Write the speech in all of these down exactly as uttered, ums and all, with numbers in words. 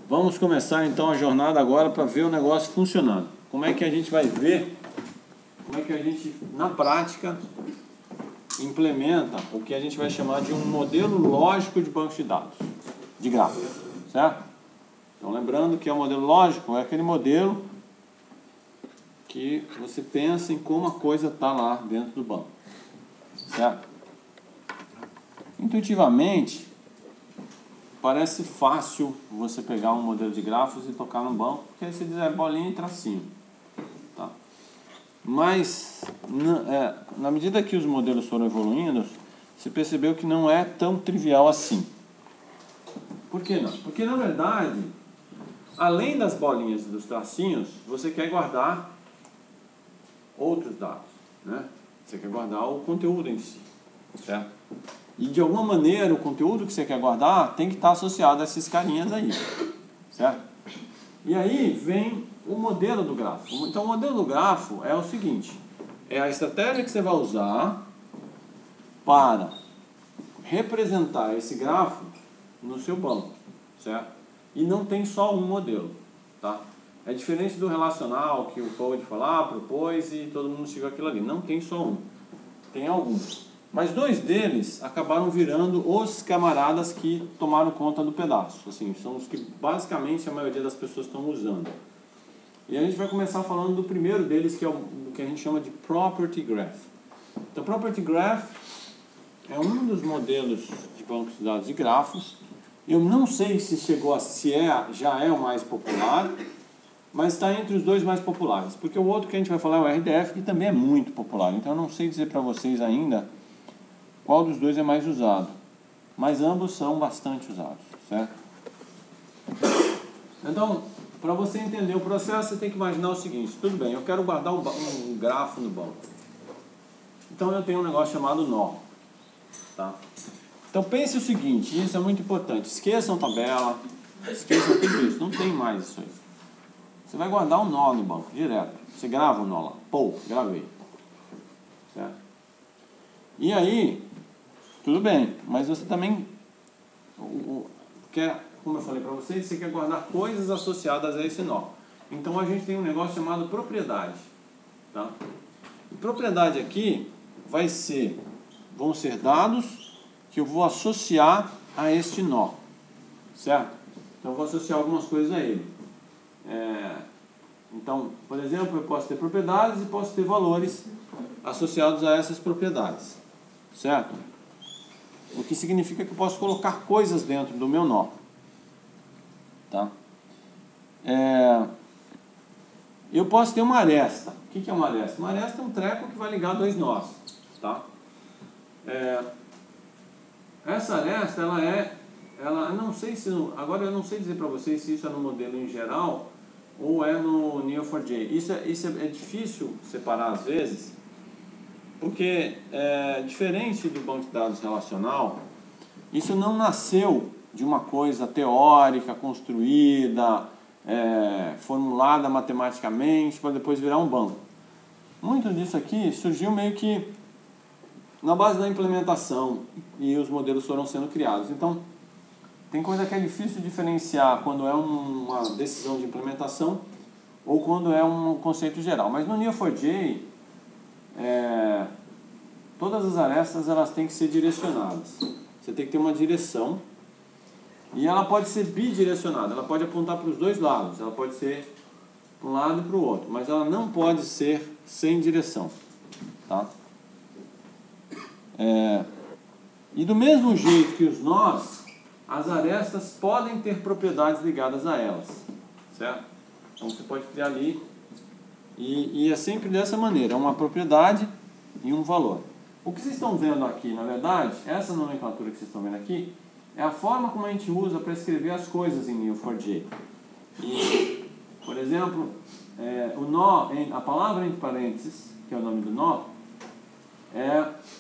Vamos começar então a jornada agora para ver o negócio funcionando. Como é que a gente vai ver, como é que a gente, na prática, implementa o que a gente vai chamar de um modelo lógico de banco de dados, de gráficos, certo? Então, lembrando que o modelo lógico é aquele modelo que você pensa em como a coisa está lá dentro do banco, certo? Intuitivamente, parece fácil você pegar um modelo de gráficos e tocar no banco, porque aí você diz é bolinha e tracinho, tá? Mas, na, é, na medida que os modelos foram evoluindo, você percebeu que não é tão trivial assim. Por que não? Porque, na verdade, além das bolinhas e dos tracinhos, você quer guardar outros dados, né? Você quer guardar o conteúdo em si, certo? E de alguma maneira o conteúdo que você quer guardar tem que estar associado a esses carinhas aí, certo? E aí vem o modelo do grafo. Então o modelo do grafo é o seguinte, é a estratégia que você vai usar para representar esse grafo no seu banco, certo? E não tem só um modelo, tá? É diferente do relacional que o Code falar, ah, propôs e todo mundo chegou aquilo ali. Não tem só um, tem alguns. Mas dois deles acabaram virando os camaradas que tomaram conta do pedaço. Assim, são os que basicamente a maioria das pessoas estão usando. E a gente vai começar falando do primeiro deles, que é o que a gente chama de Property Graph. Então, Property Graph é um dos modelos de bancos de dados de grafos. Eu não sei se chegou a, se é, já é o mais popular, mas está entre os dois mais populares. Porque o outro que a gente vai falar é o R D F, que também é muito popular. Então, eu não sei dizer para vocês ainda qual dos dois é mais usado, mas ambos são bastante usados, certo? Então, para você entender o processo, você tem que imaginar o seguinte, tudo bem, eu quero guardar um, um grafo no banco. Então eu tenho um negócio chamado nó, tá? Então pense o seguinte, isso é muito importante, esqueçam tabela, esqueçam tudo isso, não tem mais isso aí. Você vai guardar um nó no banco, direto, você grava o nó lá, pô, gravei, certo? E aí, tudo bem, mas você também quer, como eu falei para vocês, você quer guardar coisas associadas a esse nó. Então a gente tem um negócio chamado propriedade, tá? E propriedade aqui vai ser, vão ser dados que eu vou associar a este nó, certo? Então eu vou associar algumas coisas a ele. É, então, por exemplo, eu posso ter propriedades e posso ter valores associados a essas propriedades, certo? O que significa que eu posso colocar coisas dentro do meu nó, tá? É, eu posso ter uma aresta. O que é uma aresta? Uma aresta é um treco que vai ligar dois nós, tá? É, essa aresta, ela é, ela, não sei se, agora eu não sei dizer para vocês se isso é no modelo em geral ou é no N E O quatro J. Isso é, isso é, é difícil separar às vezes, porque, é, diferente do banco de dados relacional, isso não nasceu de uma coisa teórica, construída, é, formulada matematicamente, para depois virar um banco. Muito disso aqui surgiu meio que na base da implementação e os modelos foram sendo criados. Então, tem coisa que é difícil diferenciar quando é uma decisão de implementação ou quando é um conceito geral. Mas no N E O quatro J, É, todas as arestas elas têm que ser direcionadas. Você tem que ter uma direção e ela pode ser bidirecionada, ela pode apontar para os dois lados, ela pode ser para um lado e para o outro, mas ela não pode ser sem direção, tá? É, e do mesmo jeito que os nós, as arestas podem ter propriedades ligadas a elas, certo? Então você pode criar ali E, e é sempre dessa maneira, uma propriedade e um valor. O que vocês estão vendo aqui, na verdade, essa nomenclatura que vocês estão vendo aqui, é a forma como a gente usa para escrever as coisas em N E O quatro J. E, por exemplo, é, o nó, a palavra entre parênteses, que é o nome do nó, é,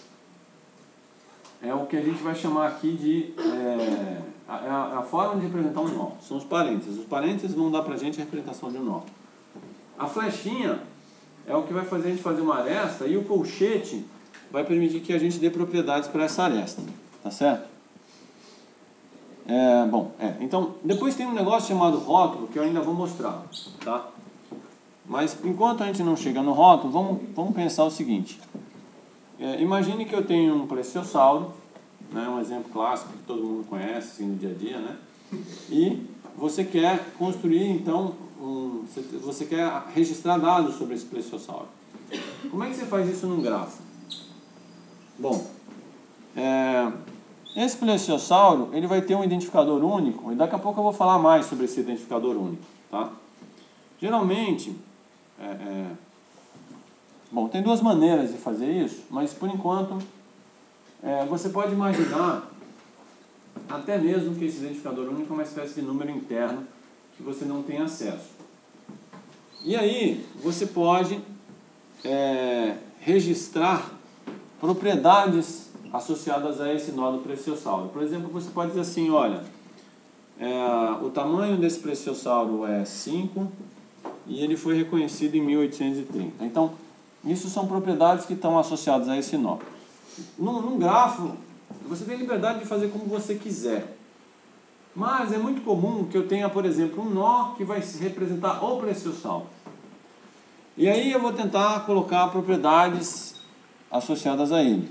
é o que a gente vai chamar aqui de é, a, a forma de representar um nó. São os parênteses. Os parênteses vão dar para a gente a representação de um nó. A flechinha é o que vai fazer a gente fazer uma aresta e o colchete vai permitir que a gente dê propriedades para essa aresta, tá certo? É, bom, é, então, depois tem um negócio chamado rótulo, que eu ainda vou mostrar, tá? Mas, enquanto a gente não chega no rótulo, vamos, vamos pensar o seguinte. É, imagine que eu tenho um plesiosauro, né, um exemplo clássico que todo mundo conhece, assim, no dia a dia, né? E você quer construir, então, um, você quer registrar dados sobre esse plesiosauro. Como é que você faz isso num grafo? Bom, é... esse plesiosauro, ele vai ter um identificador único, e daqui a pouco eu vou falar mais sobre esse identificador único, tá? Geralmente, é, é... bom, tem duas maneiras de fazer isso, mas por enquanto, é, você pode imaginar até mesmo que esse identificador único é uma espécie de número interno que você não tem acesso. E aí, você pode é, registrar propriedades associadas a esse nó do plesiosauro. Por exemplo, você pode dizer assim, olha, é, o tamanho desse plesiosauro é cinco e ele foi reconhecido em mil oitocentos e trinta. Então, isso são propriedades que estão associadas a esse nó. Num, num grafo, você tem liberdade de fazer como você quiser. Mas é muito comum que eu tenha, por exemplo, um nó que vai representar o plesiosauro. E aí eu vou tentar colocar propriedades associadas a ele.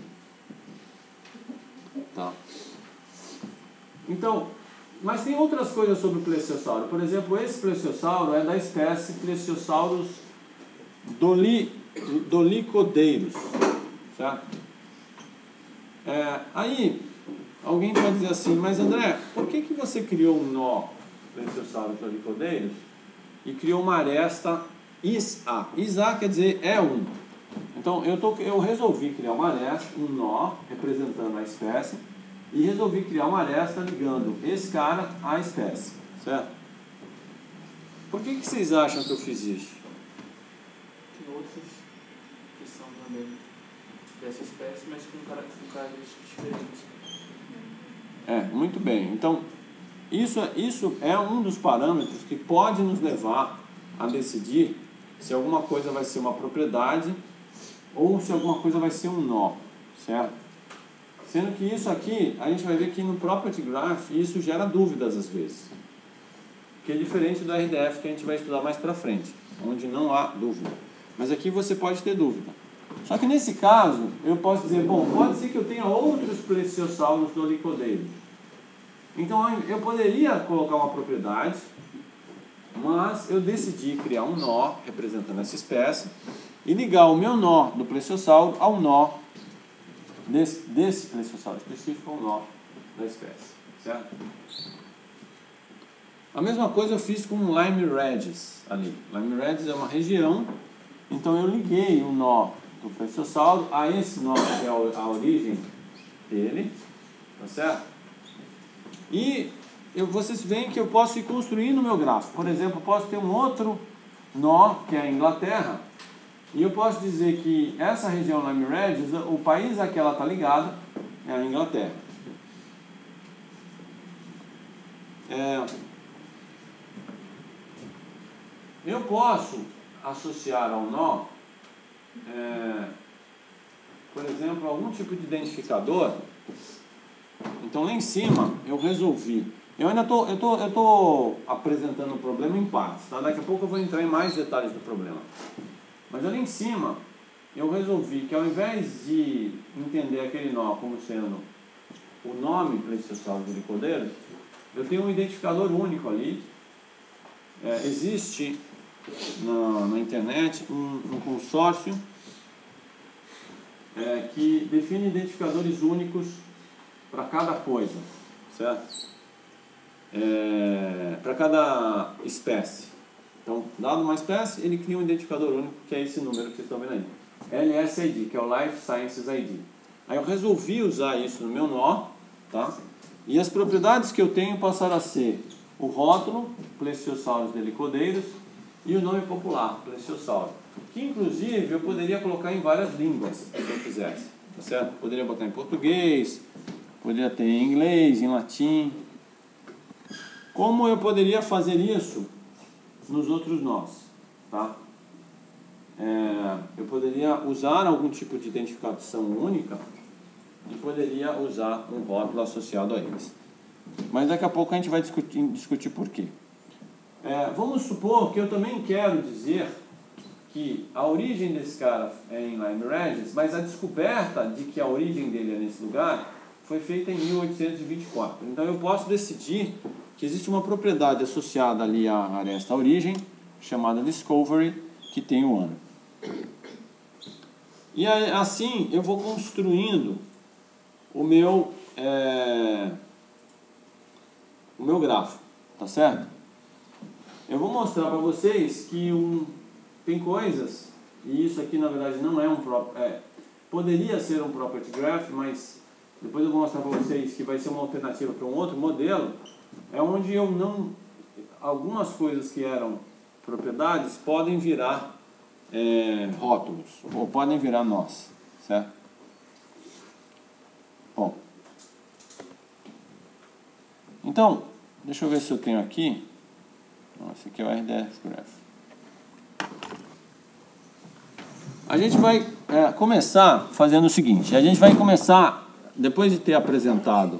Tá. Então, mas tem outras coisas sobre o plesiosauro. Por exemplo, esse plesiosauro é da espécie Plesiosaurus doli, dolicodeiros. Certo? É, aí, alguém pode dizer assim, mas André, por que, que você criou um nó Plesiosaurus dolicodeiros e criou uma aresta I S A? I S A quer dizer é um. Então, eu, tô, eu resolvi criar uma aresta, um nó, representando a espécie, e resolvi criar uma aresta ligando esse cara à espécie, certo? Por que, que vocês acham que eu fiz isso? Tem outros que são também dessa espécie, mas com características diferentes. É, muito bem. Então, isso, isso é um dos parâmetros que pode nos levar a decidir se alguma coisa vai ser uma propriedade ou se alguma coisa vai ser um nó, certo? Sendo que isso aqui, a gente vai ver que no Property Graph isso gera dúvidas às vezes. Que é diferente do R D F que a gente vai estudar mais pra frente, onde não há dúvida. Mas aqui você pode ter dúvida. Só que nesse caso, eu posso dizer, bom, pode ser que eu tenha outros plesiosauros dolicodeiros. Então eu poderia colocar uma propriedade, mas eu decidi criar um nó representando essa espécie e ligar o meu nó do plesiosauro ao nó desse, desse plesiosauro específico, ao nó da espécie, certo? A mesma coisa eu fiz com o Lyme Regis ali. Lyme Regis é uma região, então eu liguei o nó do plesiosauro a esse nó que é a origem dele, tá certo? E eu, vocês veem que eu posso ir construindo o meu gráfico. Por exemplo, eu posso ter um outro nó, que é a Inglaterra, e eu posso dizer que essa região Lyme Regis, o país a que ela está ligada é a Inglaterra. É, eu posso associar ao nó, é, por exemplo, algum tipo de identificador. Então lá em cima eu resolvi. Eu ainda tô, eu tô, eu tô apresentando o problema em partes, tá? Daqui a pouco eu vou entrar em mais detalhes do problema. Mas ali em cima eu resolvi que ao invés de entender aquele nó como sendo o nome Plesiosaurus dolicodeiros, eu tenho um identificador único ali. É, existe na, na internet um, um consórcio é, que define identificadores únicos para cada coisa, certo? É, para cada espécie. Então, dado uma espécie, ele cria um identificador único, que é esse número que vocês estão vendo aí. L S I D, que é o Life Sciences I D. Aí eu resolvi usar isso no meu nó, tá? E as propriedades que eu tenho passaram a ser o rótulo, Plesiosaurus dolicodeiros, e o nome popular, Plesiosauro. Que inclusive eu poderia colocar em várias línguas, se eu quisesse, tá certo? Poderia botar em português, poderia ter em inglês, em latim. Como eu poderia fazer isso nos outros nós, tá? É, eu poderia usar algum tipo de identificação única e poderia usar um rótulo associado a eles. mas daqui a pouco a gente vai discutir, discutir por quê. É, vamos supor que eu também quero dizer que a origem desse cara é em Lyme Regis, mas a descoberta de que a origem dele é nesse lugar foi feita em mil oitocentos e vinte e quatro. Então eu posso decidir que existe uma propriedade associada ali a esta origem, chamada Discovery, que tem o ano. E aí, assim eu vou construindo o meu, é, o meu grafo, tá certo? Eu vou mostrar para vocês que um, tem coisas, e isso aqui na verdade não é um próprio, é, poderia ser um property graph, mas depois eu vou mostrar para vocês que vai ser uma alternativa para um outro modelo, é onde eu não, algumas coisas que eram propriedades podem virar é, rótulos, ou podem virar nós, certo? Bom, então, deixa eu ver se eu tenho aqui. Esse aqui é o R D F Graph. A gente vai é, começar fazendo o seguinte, a gente vai começar, depois de ter apresentado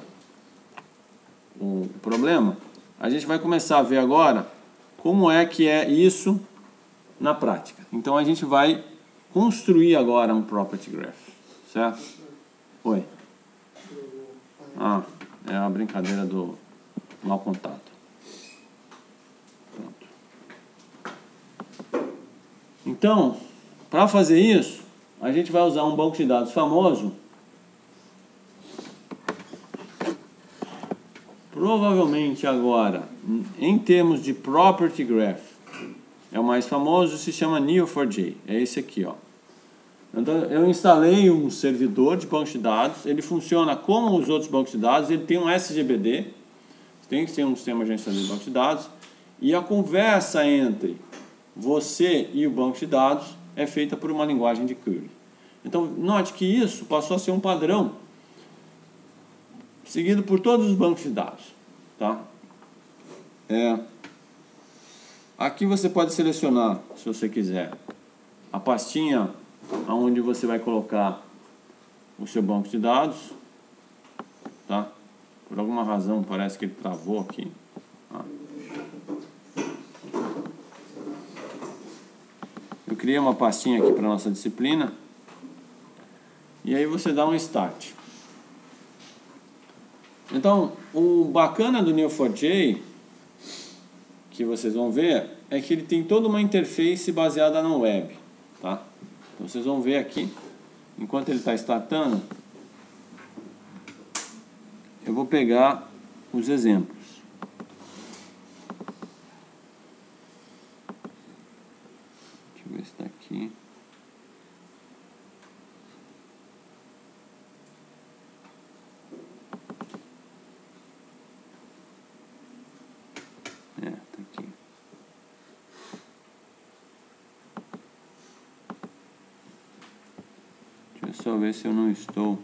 o problema, a gente vai começar a ver agora como é que é isso na prática. Então a gente vai construir agora um property graph, certo? Oi. Ah, é a brincadeira do mau contato. Pronto. Então, para fazer isso, a gente vai usar um banco de dados famoso. Provavelmente agora, em termos de property graph, é o mais famoso, se chama N E O four j. É esse aqui, ó. Então, eu instalei um servidor de banco de dados, ele funciona como os outros bancos de dados, ele tem um S G B D, tem que ser um sistema gerenciador de banco de dados, e a conversa entre você e o banco de dados é feita por uma linguagem de query. Então, note que isso passou a ser um padrão seguido por todos os bancos de dados, tá? É, aqui você pode selecionar, se você quiser, a pastinha onde você vai colocar o seu banco de dados, tá? Por alguma razão parece que ele travou aqui. Tá? Eu criei uma pastinha aqui para nossa disciplina e aí você dá um start. Então, o bacana do N E O four j, que vocês vão ver, é que ele tem toda uma interface baseada na web, tá? Então, vocês vão ver aqui, enquanto ele está startando, eu vou pegar os exemplos. Deixa eu ver se está aqui. É, tá aqui. Deixa eu só ver se eu não estou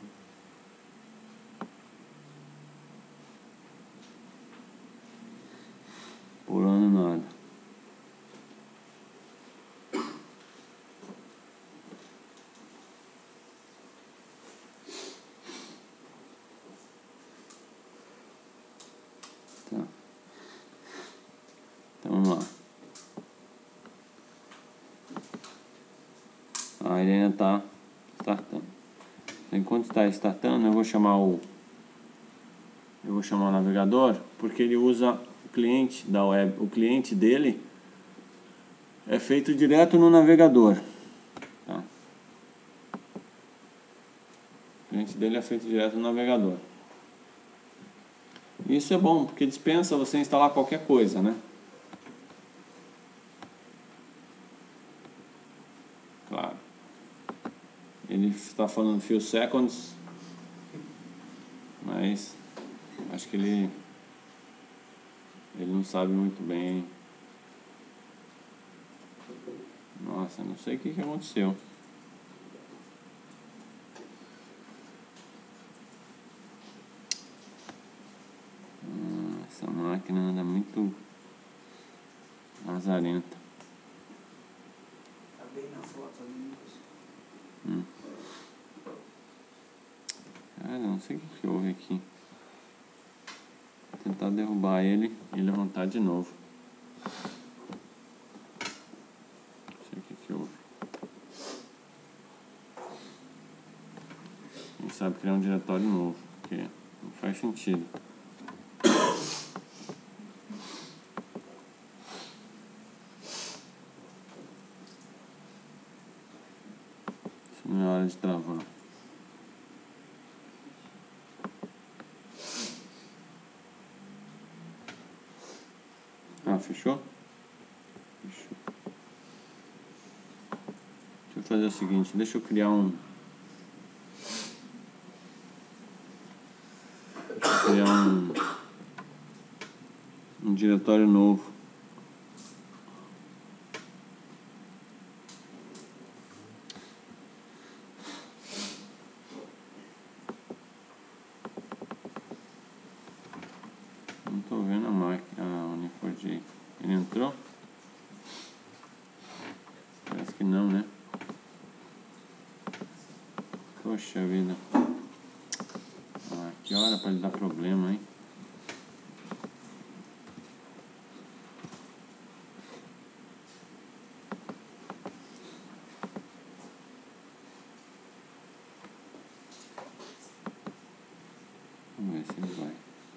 pulando nada. Tá. Então vamos lá. Ah, ele ainda está startando. Enquanto está startando, eu vou chamar o eu vou chamar o navegador, porque ele usa o cliente da web, o cliente dele é feito direto no navegador, tá? O cliente dele é feito direto no navegador. Isso é bom, porque dispensa você instalar qualquer coisa, né? Claro. Ele está falando few seconds, mas acho que ele ele não sabe muito bem. Nossa, não sei o que, que aconteceu. Ah, essa máquina anda muito lazarenta. Tá bem na foto ali. Hum. Cara, não sei o que, que houve aqui. tentar derrubar ele e levantar de novo. Não sei o que que houve. Quem sabe criar um diretório novo, porque não faz sentido. Isso não é hora de travar. Ah, fechou? Fechou. Deixa eu fazer o seguinte, deixa eu criar um... Deixa eu criar um... um diretório novo. Não tô vendo a máquina, a N quatro J. Ele entrou? Parece que não, né? Poxa vida. Ah, que hora para ele dar problema, hein? Vamos ver se ele vai.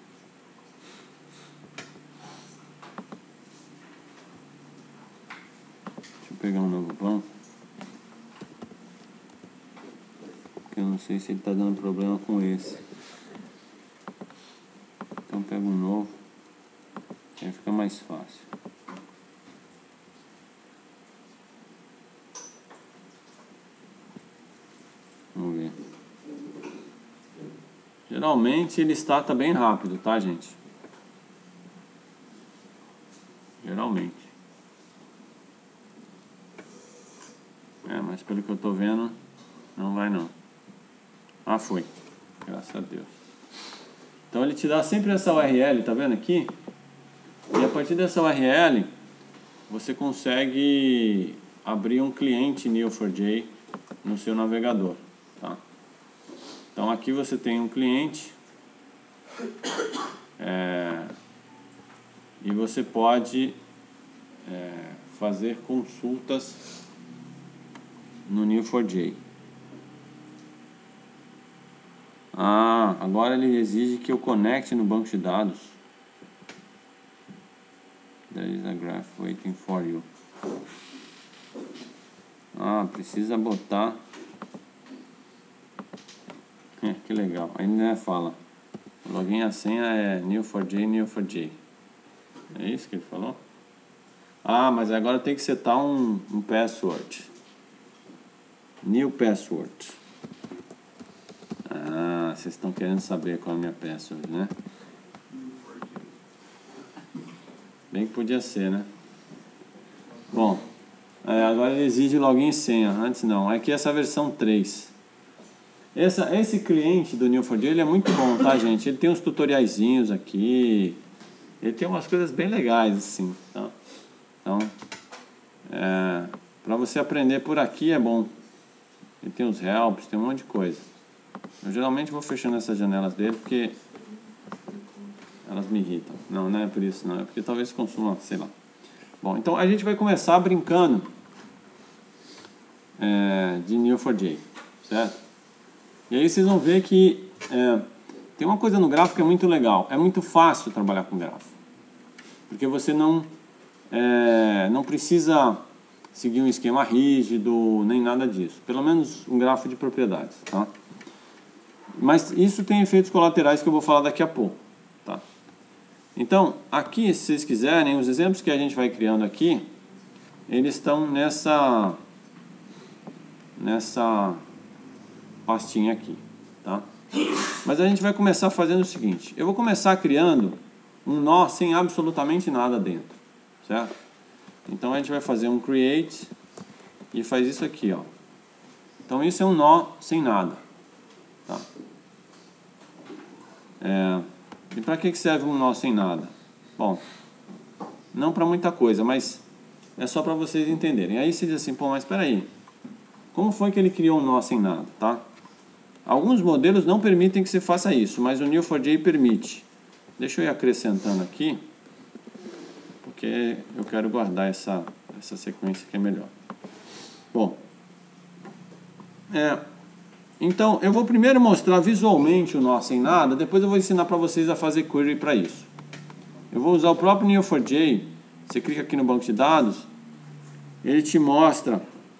Deixa eu pegar um novo banco. Porque eu não sei se ele tá dando problema com esse. Então pega um novo. Aí fica mais fácil. Vamos ver. Geralmente ele starta bem rápido, tá, gente? Geralmente. É, mas pelo que eu tô vendo, não vai não. Ah, foi. Graças a Deus. Então ele te dá sempre essa U R L, tá vendo aqui? E a partir dessa U R L, você consegue abrir um cliente Neo quatro J no seu navegador, tá? Então aqui você tem um cliente é, e você pode é, fazer consultas no Neo quatro J. Ah, agora ele exige que eu conecte no banco de dados. There is a graph waiting for you. Ah, precisa botar. É, que legal. Ainda fala. O login e a senha é Neo quatro J, Neo quatro J. É isso que ele falou? Ah, mas agora tem que setar um, um password. New password. Ah, vocês estão querendo saber qual é a minha password, né? Bem que podia ser, né? Bom, é, agora ele exige login e senha. Antes não. Aqui essa versão três. Essa, esse cliente do Neo quatro J ele é muito bom, tá, gente? Ele tem uns tutoriaizinhos aqui. Ele tem umas coisas bem legais, assim, tá? Então, é, para você aprender por aqui é bom. Ele tem os helps, tem um monte de coisa. Eu geralmente vou fechando essas janelas dele porque elas me irritam. Não, não é por isso, não. É porque talvez consuma, sei lá. Bom, então a gente vai começar brincando é, de Neo quatro J, certo? E aí vocês vão ver que é, tem uma coisa no gráfico que é muito legal. É muito fácil trabalhar com gráfico. Porque você não, é, não precisa seguir um esquema rígido, nem nada disso. Pelo menos um gráfico de propriedades, tá? Mas isso tem efeitos colaterais que eu vou falar daqui a pouco, tá? Então, aqui, se vocês quiserem, os exemplos que a gente vai criando aqui, eles estão nessa, nessa pastinha aqui, tá? Mas a gente vai começar fazendo o seguinte. Eu vou começar criando um nó sem absolutamente nada dentro, certo? Então a gente vai fazer um create e faz isso aqui, ó. Então isso é um nó sem nada, tá? É, e para que serve um nó sem nada? Bom, não para muita coisa, mas é só para vocês entenderem. Aí você diz assim, pô, mas espera aí, como foi que ele criou um nó sem nada, tá? Alguns modelos não permitem que você faça isso, mas o Neo quatro J permite. Deixa eu ir acrescentando aqui, porque eu quero guardar essa, essa sequência que é melhor. Bom, é, então eu vou primeiro mostrar visualmente o nó sem nada, depois eu vou ensinar para vocês a fazer query para isso. Eu vou usar o próprio N E O four j, você clica aqui no banco de dados, ele te mostra,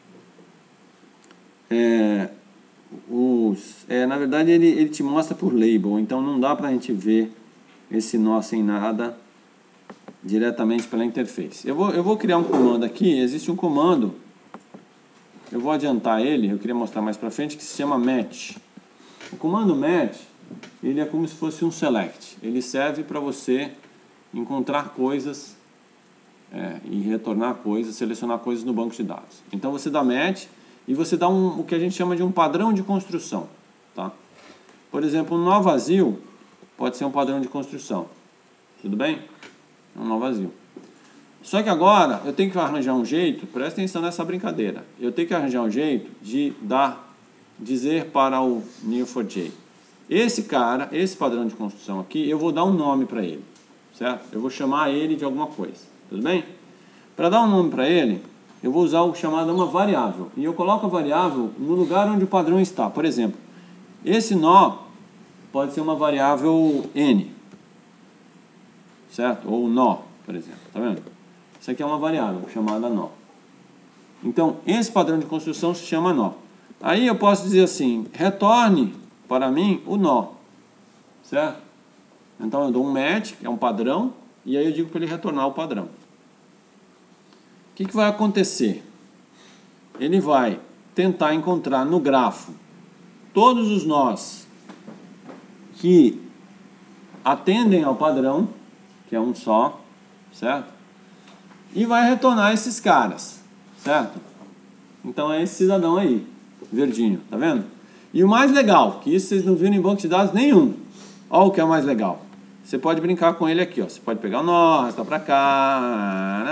é, os, é, na verdade ele, ele te mostra por label, então não dá para a gente ver esse nó sem nada diretamente pela interface. Eu vou, eu vou criar um comando aqui, existe um comando, eu vou adiantar ele, eu queria mostrar mais para frente, que se chama match. O comando match, ele é como se fosse um select, ele serve para você encontrar coisas é, e retornar coisas, selecionar coisas no banco de dados. Então você dá match e você dá um, o que a gente chama de um padrão de construção, tá? Por exemplo, um nó vazio pode ser um padrão de construção, tudo bem? É um nó vazio. Só que agora eu tenho que arranjar um jeito, presta atenção nessa brincadeira, eu tenho que arranjar um jeito de dar, dizer para o N E O four j, esse cara, esse padrão de construção aqui, eu vou dar um nome para ele, certo? Eu vou chamar ele de alguma coisa, tudo bem? Para dar um nome para ele, eu vou usar o chamado uma variável, e eu coloco a variável no lugar onde o padrão está. Por exemplo, esse nó pode ser uma variável n, certo? Ou nó, por exemplo, tá vendo? Isso aqui é uma variável chamada nó. Então, esse padrão de construção se chama nó. Aí eu posso dizer assim, retorne para mim o nó, certo? Então eu dou um match, que é um padrão, e aí eu digo para ele retornar o padrão. O que, que vai acontecer? Ele vai tentar encontrar no grafo todos os nós que atendem ao padrão, que é um só, certo? E vai retornar esses caras, certo? Então é esse cidadão aí, verdinho, tá vendo? E o mais legal, que isso vocês não viram em banco de dados nenhum. Olha o que é o mais legal. Você pode brincar com ele aqui, ó. Você pode pegar o nó, arrastar pra cá,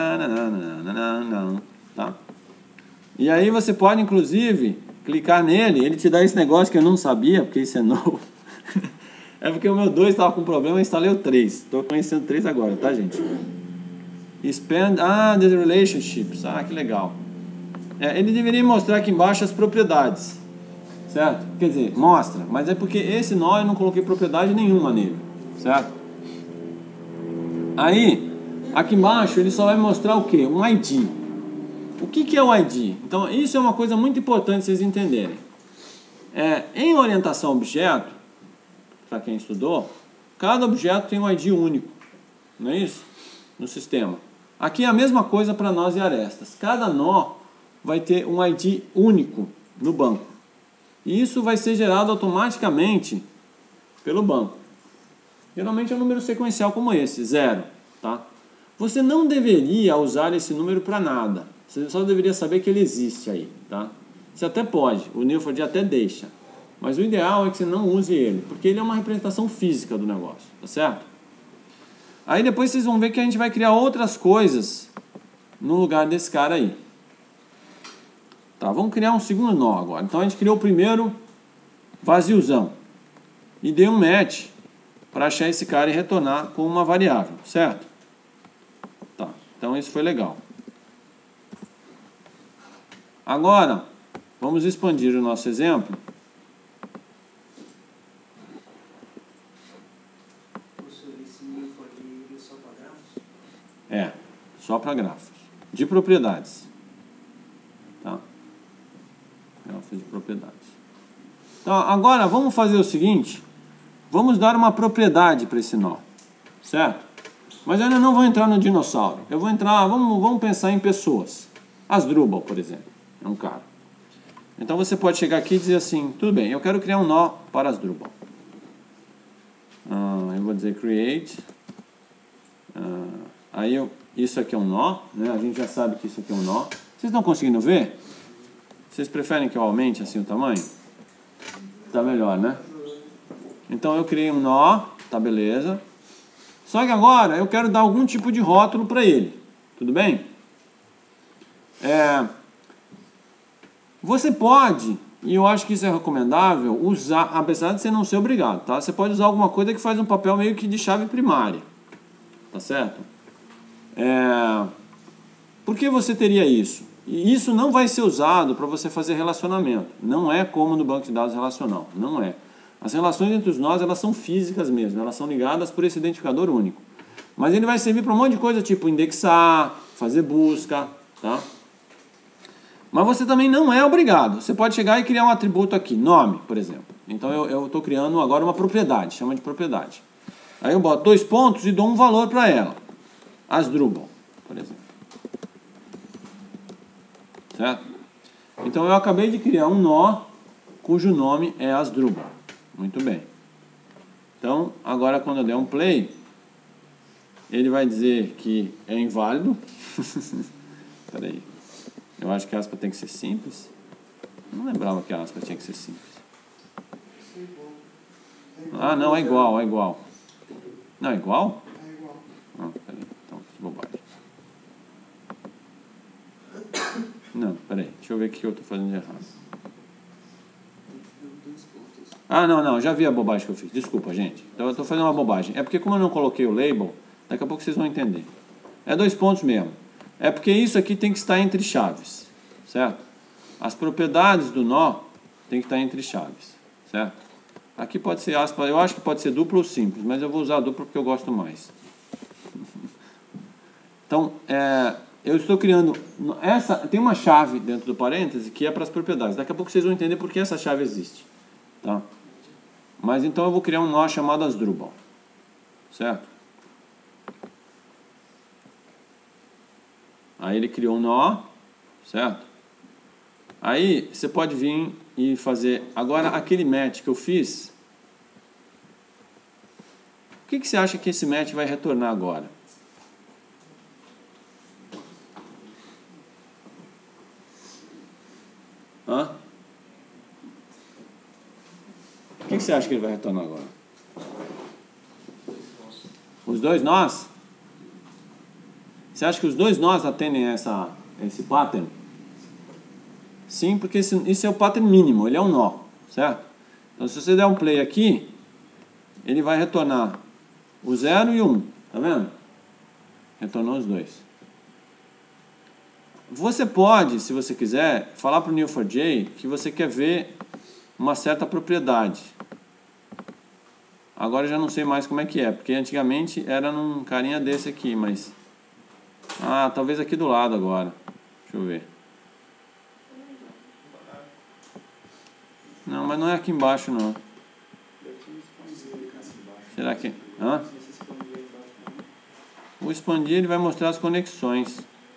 tá? E aí você pode, inclusive, clicar nele, ele te dá esse negócio que eu não sabia, porque isso é novo. É porque o meu dois estava com problema, eu instalei o três. Estou conhecendo o três agora, tá, gente? Expand, ah, the relationships, ah, que legal. É, ele deveria mostrar aqui embaixo as propriedades, certo? Quer dizer, mostra, mas é porque esse nó eu não coloquei propriedade nenhuma nele, certo? Aí, aqui embaixo ele só vai mostrar o que? Um I D. O que, que é o I D? Então, isso é uma coisa muito importante vocês entenderem. É, em orientação a objeto, para quem estudou, cada objeto tem um I D único, não é isso? No sistema. Aqui é a mesma coisa para nós e arestas. Cada nó vai ter um I D único no banco. E isso vai ser gerado automaticamente pelo banco. Geralmente é um número sequencial como esse, zero. Tá? Você não deveria usar esse número para nada. Você só deveria saber que ele existe aí. Tá? Você até pode, o N E O four j até deixa. Mas o ideal é que você não use ele, porque ele é uma representação física do negócio. Tá certo? Aí depois vocês vão ver que a gente vai criar outras coisas no lugar desse cara aí. Tá, vamos criar um segundo nó agora. Então a gente criou o primeiro vaziozão. E dei um match para achar esse cara e retornar com uma variável, certo? Tá, então isso foi legal. Agora, vamos expandir o nosso exemplo. É, só para grafos. De propriedades. Tá? Grafos de propriedades. Então, agora vamos fazer o seguinte. Vamos dar uma propriedade para esse nó. Certo? Mas eu ainda não vou entrar no dinossauro. Eu vou entrar, vamos, vamos pensar em pessoas. Asdrubal, por exemplo. É um cara. Então você pode chegar aqui e dizer assim, tudo bem, eu quero criar um nó para Asdrubal. Ah, eu vou dizer create. Ah, aí eu, isso aqui é um nó, né? A gente já sabe que isso aqui é um nó. Vocês estão conseguindo ver? Vocês preferem que eu aumente assim o tamanho? Tá melhor, né? Então eu criei um nó, tá beleza. Só que agora eu quero dar algum tipo de rótulo para ele. Tudo bem? É, você pode E eu acho que isso é recomendável usar, apesar de você não ser obrigado, tá? Você pode usar alguma coisa que faz um papel meio que de chave primária, tá certo? É... Por que você teria isso? E isso não vai ser usado para você fazer relacionamento. Não é como no banco de dados relacional, não é. As relações entre os nós, elas são físicas mesmo, elas são ligadas por esse identificador único. Mas ele vai servir para um monte de coisa, tipo indexar, fazer busca, tá? Mas você também não é obrigado. Você pode chegar e criar um atributo aqui, nome, por exemplo. Então eu estou criando agora uma propriedade, chama de propriedade. Aí eu boto dois pontos e dou um valor para ela. Asdrubal, por exemplo. Certo? Então eu acabei de criar um nó cujo nome é Asdrubal. Muito bem. Então, agora quando eu der um play, ele vai dizer que é inválido. Espera aí. Eu acho que a aspa tem que ser simples. Não lembrava que a aspa tinha que ser simples. Ah, não, é igual, é igual. Não, é igual? É igual. Ah, peraí, então, que bobagem. Não, peraí, deixa eu ver o que eu estou fazendo de errado. Ah, não, não, já vi a bobagem que eu fiz. Desculpa, gente. Então eu estou fazendo uma bobagem. É porque como eu não coloquei o label, daqui a pouco vocês vão entender. É dois pontos mesmo. É porque isso aqui tem que estar entre chaves, certo? As propriedades do nó tem que estar entre chaves, certo? Aqui pode ser aspa, eu acho que pode ser duplo ou simples, mas eu vou usar duplo porque eu gosto mais. Então, é, eu estou criando... essa tem uma chave dentro do parêntese que é para as propriedades. Daqui a pouco vocês vão entender por que essa chave existe, tá? Mas então eu vou criar um nó chamado Asdrubal, certo? Aí ele criou um nó, certo? Aí você pode vir e fazer... Agora, aquele match que eu fiz, o que, que você acha que esse match vai retornar agora? Hã? O que, que você acha que ele vai retornar agora? Os dois nós? Você acha que os dois nós atendem a essa, esse pattern? Sim, porque esse, isso é o pattern mínimo, ele é um nó, certo? Então se você der um play aqui, ele vai retornar o zero e o um, tá vendo? Retornou os dois. Você pode, se você quiser, falar para o Neo four j que você quer ver uma certa propriedade. Agora eu já não sei mais como é que é, porque antigamente era num carinha desse aqui, mas... Ah, talvez aqui do lado agora. Deixa eu ver. Não, mas não é aqui embaixo não. Será que... Hã? O expandir ele vai mostrar as conexões.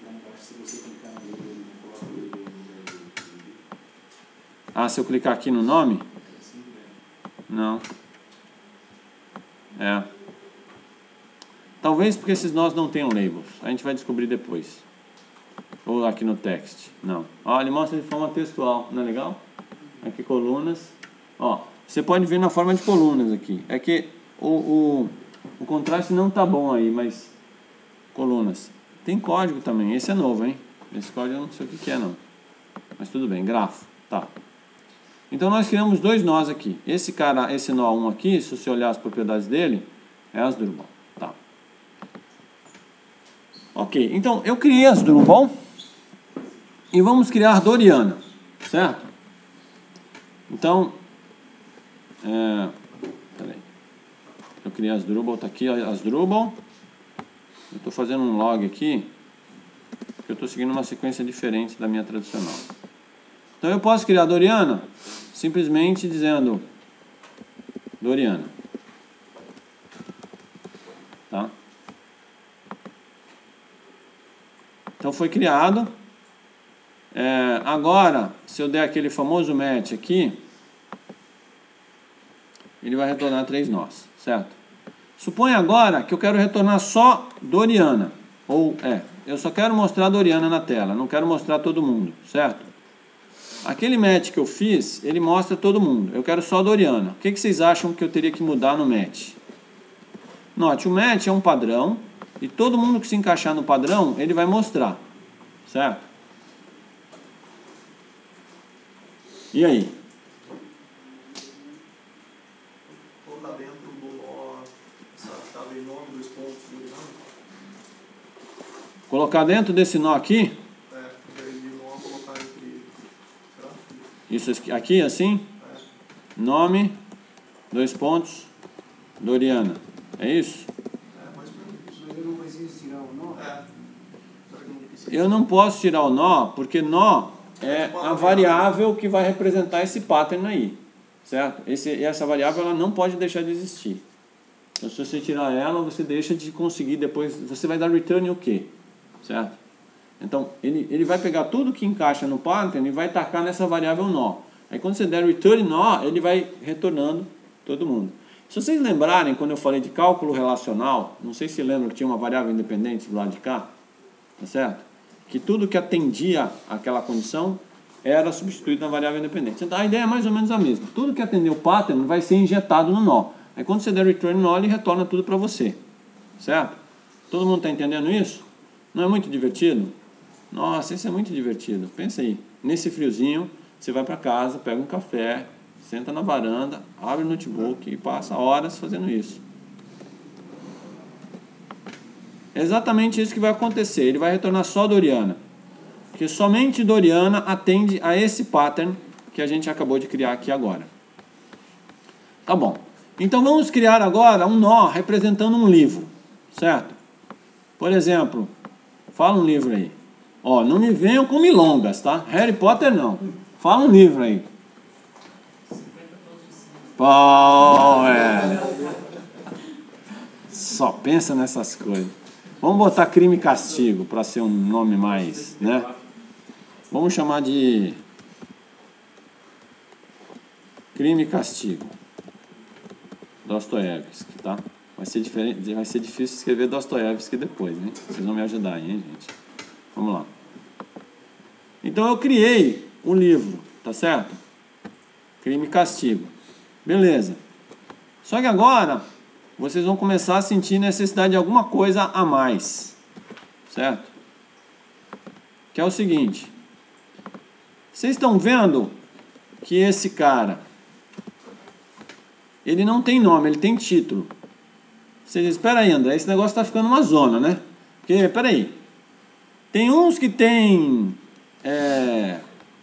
Ah, se eu clicar aqui no nome? Não. É. Talvez porque esses nós não tenham labels. A gente vai descobrir depois. Ou aqui no text. Não. Ó, ele mostra de forma textual. Não é legal? Aqui colunas. Ó, você pode ver na forma de colunas aqui. É que o, o, o contraste não tá bom aí, mas... Colunas. Tem código também. Esse é novo, hein? Esse código eu não sei o que que é, não. Mas tudo bem. Grafo. Tá. Então nós criamos dois nós aqui. Esse cara, esse nó um aqui, se você olhar as propriedades dele, é Asdrubal. Tá. Ok, então eu criei Asdrubal e vamos criar Doriana, certo? Então, é, peraí. Eu criei Asdrubal, tá aqui Asdrubal. Eu estou fazendo um log aqui, porque eu estou seguindo uma sequência diferente da minha tradicional. Então eu posso criar Doriana simplesmente dizendo Doriana. Tá? Então foi criado. É, agora, se eu der aquele famoso match aqui, ele vai retornar três nós, certo? Suponha agora que eu quero retornar só Doriana. Ou, é, eu só quero mostrar Doriana na tela, não quero mostrar todo mundo, certo? Aquele match que eu fiz, ele mostra todo mundo. Eu quero só Doriana. O que, que vocês acham que eu teria que mudar no match? Note, o match é um padrão e todo mundo que se encaixar no padrão, ele vai mostrar, certo? E aí? colocar dentro desse nó aqui. É, de nó colocar entre... Será? Isso aqui, assim. É. Nome, dois pontos, Doriana. É isso? É, mais ou menos. Eu não preciso tirar o nó? É. Eu não posso tirar o nó, porque nó é a variável que vai representar esse pattern aí, certo? Esse, essa variável ela não pode deixar de existir. Então, se você tirar ela, você deixa de conseguir depois, você vai dar return o quê? Certo? Então, ele, ele vai pegar tudo que encaixa no pattern e vai tacar nessa variável nó. Aí, quando você der return nó, ele vai retornando todo mundo. Se vocês lembrarem, quando eu falei de cálculo relacional, não sei se lembram que tinha uma variável independente do lado de cá, tá certo? Que tudo que atendia àquela condição era substituído na variável independente. Então, a ideia é mais ou menos a mesma. Tudo que atender o pattern vai ser injetado no nó. Aí quando você der return nó, ele retorna tudo para você. Certo? Todo mundo está entendendo isso? Não é muito divertido? Nossa, isso é muito divertido. Pensa aí. Nesse friozinho, você vai para casa, pega um café, senta na varanda, abre o notebook e passa horas fazendo isso. É exatamente isso que vai acontecer. Ele vai retornar só Doriana. Porque somente Doriana atende a esse pattern que a gente acabou de criar aqui agora. Tá bom. Então vamos criar agora um nó representando um livro. Certo? Por exemplo, fala um livro aí. Ó, não me venham com milongas, tá? Harry Potter não. Fala um livro aí. Pô, é. Só pensa nessas coisas. Vamos botar Crime e Castigo para ser um nome mais, né? Vamos chamar de Crime e Castigo. Dostoiévski, tá? Vai ser diferente, vai ser difícil escrever Dostoiévski depois, hein? Vocês vão me ajudar aí, hein, gente? Vamos lá. Então eu criei um livro, tá certo? Crime e Castigo. Beleza. Só que agora vocês vão começar a sentir necessidade de alguma coisa a mais, certo? Que é o seguinte. Vocês estão vendo que esse cara, ele não tem nome, ele tem título. Vocês dizem, espera aí, André, esse negócio está ficando uma zona, né? Porque, espera aí, tem uns que tem... É,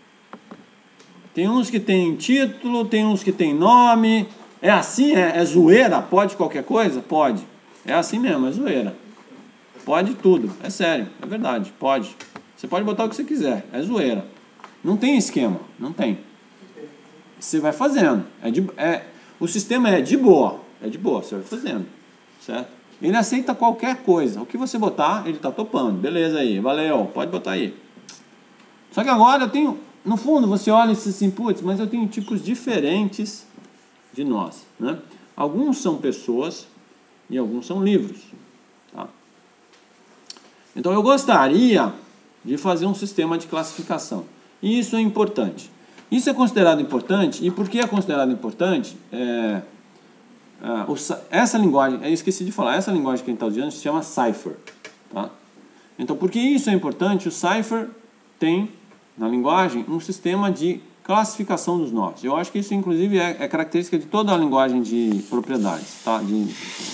tem uns que tem título, tem uns que tem nome... É assim? É, é zoeira? Pode qualquer coisa? Pode. É assim mesmo, é zoeira. Pode tudo. É sério, é verdade, pode. Você pode botar o que você quiser, é zoeira. Não tem esquema, não tem. Você vai fazendo. É de, é, o sistema é de boa, é de boa, você vai fazendo. Certo? Ele aceita qualquer coisa. O que você botar, ele está topando. Beleza aí, valeu, pode botar aí. Só que agora eu tenho, no fundo, você olha esses inputs, mas eu tenho tipos diferentes de nós, né? Alguns são pessoas e alguns são livros, tá? Então eu gostaria de fazer um sistema de classificação, e isso é importante. Isso é considerado importante, e por que é considerado importante? É, é, o, essa linguagem, eu esqueci de falar, essa linguagem que a gente está usando se chama Cypher, tá? Então, por que isso é importante? O Cypher tem na linguagem um sistema de classificação dos nós. Eu acho que isso, inclusive, é, é característica de toda a linguagem de propriedades, tá? De,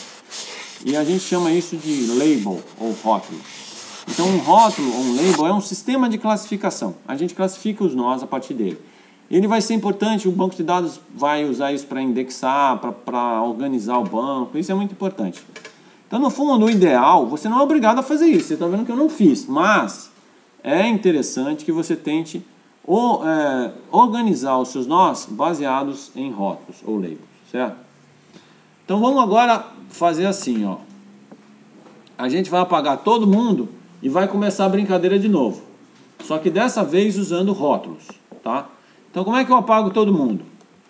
e a gente chama isso de label ou rótulo. Então, um rótulo ou um label é um sistema de classificação. A gente classifica os nós a partir dele. Ele vai ser importante, o banco de dados vai usar isso para indexar, para organizar o banco. Isso é muito importante. Então, no fundo, o ideal, você não é obrigado a fazer isso. Você está vendo que eu não fiz, mas é interessante que você tente ou, é, organizar os seus nós baseados em rótulos ou labels, certo? Então vamos agora fazer assim, ó. A gente vai apagar todo mundo e vai começar a brincadeira de novo. Só que dessa vez usando rótulos, tá? Então como é que eu apago todo mundo?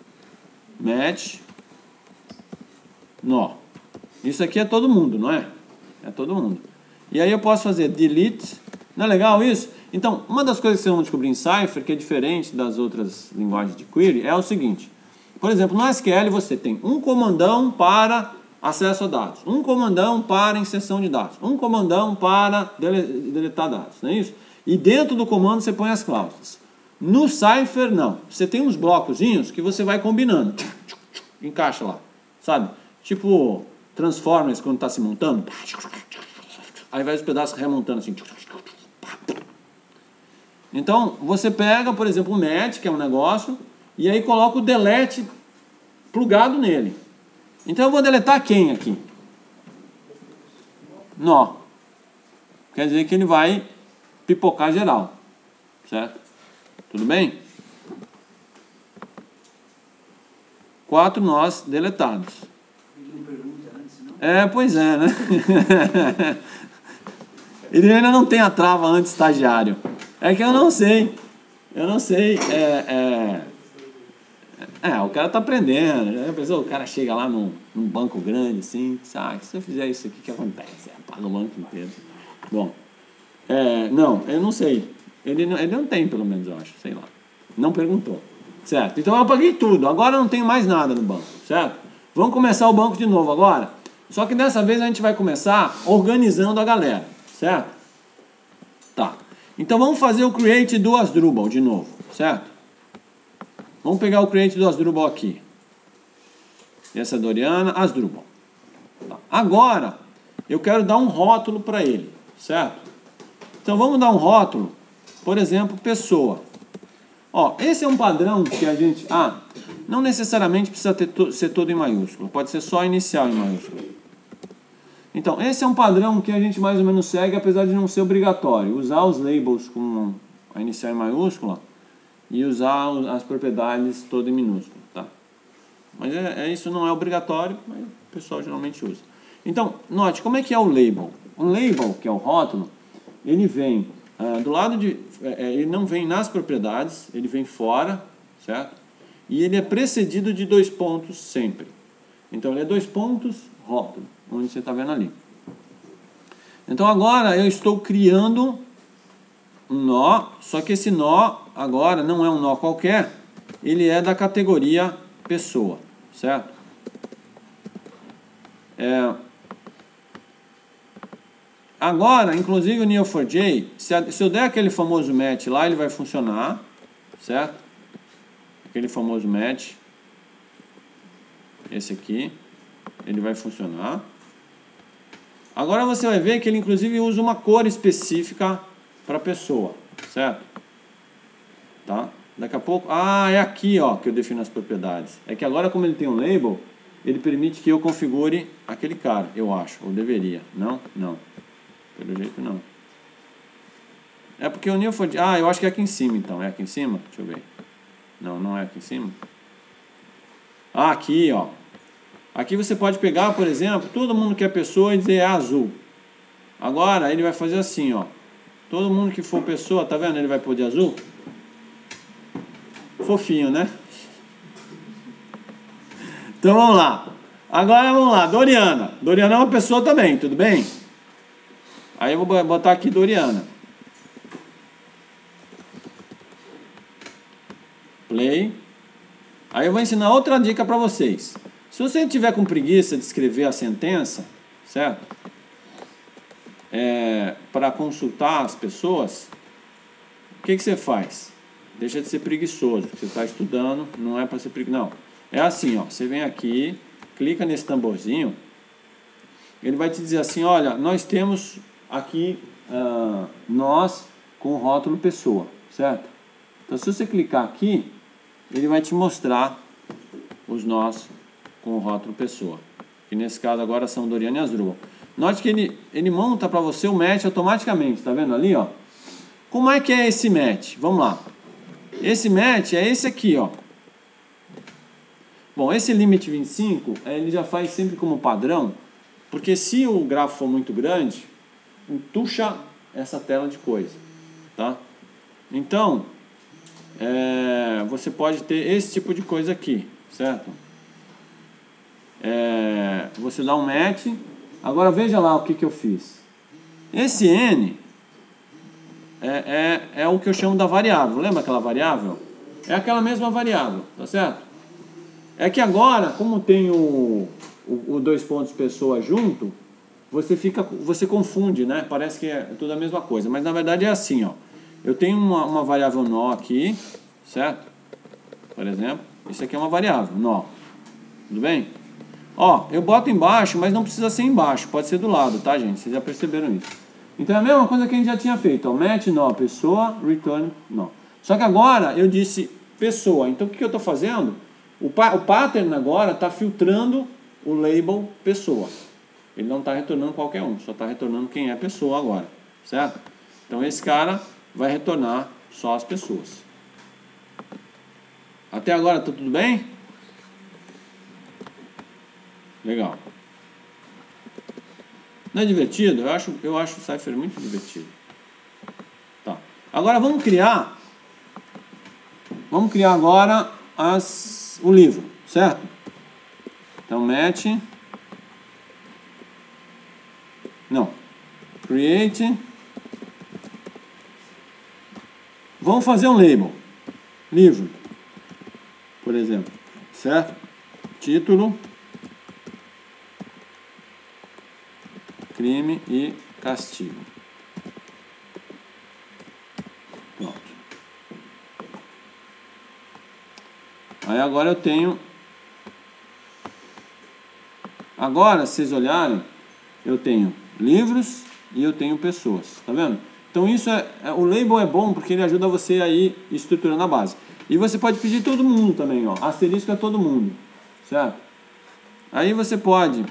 Match, nó. Isso aqui é todo mundo, não é? É todo mundo. E aí eu posso fazer delete. Não é legal isso? Então, uma das coisas que vocês vão descobrir em Cypher, que é diferente das outras linguagens de query, é o seguinte. Por exemplo, no S Q L você tem um comandão para acesso a dados, um comandão para inserção de dados, um comandão para deletar dados, não é isso? E dentro do comando você põe as cláusulas. No Cypher, não. Você tem uns blocozinhos que você vai combinando. Encaixa lá, sabe? Tipo Transformers quando está se montando. Aí vai os pedaços remontando assim. Então, você pega, por exemplo, o match, que é um negócio, e aí coloca o delete plugado nele. Então, eu vou deletar quem aqui? Nó. Quer dizer que ele vai pipocar geral. Certo? Tudo bem? Quatro nós deletados. Ele não pergunta antes, não? É, pois é, né? Ele ainda não tem a trava antes estagiário. É que eu não sei. Eu não sei. É, é, é o cara tá aprendendo. Já pensou? O cara chega lá num, num banco grande assim. Ah, se eu fizer isso aqui, o que acontece? Apaga o banco inteiro. Bom, é, não, eu não sei. Ele não, ele não tem, pelo menos, eu acho. Sei lá. Não perguntou. Certo? Então eu apaguei tudo. Agora eu não tenho mais nada no banco. Certo? Vamos começar o banco de novo agora. Só que dessa vez a gente vai começar organizando a galera. Certo? Tá. Então vamos fazer o create do Asdrubal de novo. Certo? Vamos pegar o create do Asdrubal aqui. Essa é a Doriana, Asdrubal. Tá. Agora eu quero dar um rótulo para ele. Certo? Então vamos dar um rótulo. Por exemplo, pessoa. Ó, esse é um padrão que a gente... Ah, não necessariamente precisa ter to, ser todo em maiúsculo. Pode ser só inicial em maiúsculo. Então, esse é um padrão que a gente mais ou menos segue, apesar de não ser obrigatório. Usar os labels com a inicial em maiúscula e usar as propriedades todo em minúsculo. Tá? Mas é, é, isso não é obrigatório, mas o pessoal geralmente usa. Então, note, como é que é o label? O label, que é o rótulo, ele vem... Uh, do lado de... É, ele não vem nas propriedades, ele vem fora, certo? E ele é precedido de dois pontos sempre. Então, ele é dois pontos, rótulo, onde você está vendo ali. Então, agora eu estou criando um nó, só que esse nó agora não é um nó qualquer, ele é da categoria pessoa, certo? É... Agora, inclusive o neo four j, se, a, se eu der aquele famoso match lá, ele vai funcionar, certo? Aquele famoso match, esse aqui, ele vai funcionar. Agora você vai ver que ele inclusive usa uma cor específica para a pessoa, certo? Tá? Daqui a pouco, ah, é aqui ó, que eu defino as propriedades. É que agora como ele tem um label, ele permite que eu configure aquele cara, eu acho, ou deveria. Não? Não. Pelo jeito não. É porque o neo four j... Ah, eu acho que é aqui em cima então. É aqui em cima? Deixa eu ver. Não, não é aqui em cima. Ah, aqui ó. Aqui você pode pegar, por exemplo, todo mundo que é pessoa e dizer é azul. Agora ele vai fazer assim, ó. Todo mundo que for pessoa, tá vendo? Ele vai pôr de azul. Fofinho, né? Então vamos lá. Agora vamos lá. Doriana. Doriana é uma pessoa também, tudo bem? Aí eu vou botar aqui Doriana. Play. Aí eu vou ensinar outra dica para vocês. Se você tiver com preguiça de escrever a sentença, certo? É, para consultar as pessoas, o que, que você faz? Deixa de ser preguiçoso. Você está estudando, não é para ser preguiçoso. Não. É assim, ó. Você vem aqui, clica nesse tamborzinho. Ele vai te dizer assim, olha, nós temos... Aqui, uh, nós com o rótulo pessoa, certo? Então, se você clicar aqui, ele vai te mostrar os nós com o rótulo pessoa. Que nesse caso agora são Doriana e Asdrubal. Note que ele, ele monta para você o match automaticamente, tá vendo ali, ó? Como é que é esse match? Vamos lá. Esse match é esse aqui, ó. Bom, esse limit vinte e cinco, ele já faz sempre como padrão, porque se o grafo for muito grande, entuxa essa tela de coisa, tá? Então, é, você pode ter esse tipo de coisa aqui, certo? É, você dá um match. Agora veja lá o que, que eu fiz. Esse N é, é, é o que eu chamo da variável. Lembra aquela variável? É aquela mesma variável, tá certo? É que agora, como tem o, o, o dois pontos pessoa junto, você fica, você confunde, né? Parece que é tudo a mesma coisa, mas na verdade é assim, ó. Eu tenho uma, uma variável nó aqui, certo? Por exemplo, isso aqui é uma variável nó. Tudo bem? Ó, eu boto embaixo, mas não precisa ser embaixo, pode ser do lado, tá, gente? Vocês já perceberam isso. Então é a mesma coisa que a gente já tinha feito, ó, match nó, pessoa, return nó. Só que agora eu disse pessoa, então o que eu estou fazendo? O, pa o pattern agora está filtrando o label pessoa. Ele não está retornando qualquer um, só está retornando quem é pessoa agora, certo? Então esse cara vai retornar só as pessoas. Até agora está tudo bem? Legal. Não é divertido? Eu acho, eu acho o Cypher muito divertido. Tá. Agora vamos criar. Vamos criar agora as, o livro, certo? Então, match. Não. Create. Vamos fazer um label. Livro. Por exemplo. Certo? Título. Crime e castigo. Pronto. Aí agora eu tenho... Agora, se vocês olharem, eu tenho livros e eu tenho pessoas. Tá vendo? Então isso é... é o label é bom porque ele ajuda você a ir estruturando a base. E você pode pedir todo mundo também, ó. Asterisco é todo mundo. Certo? Aí você pode...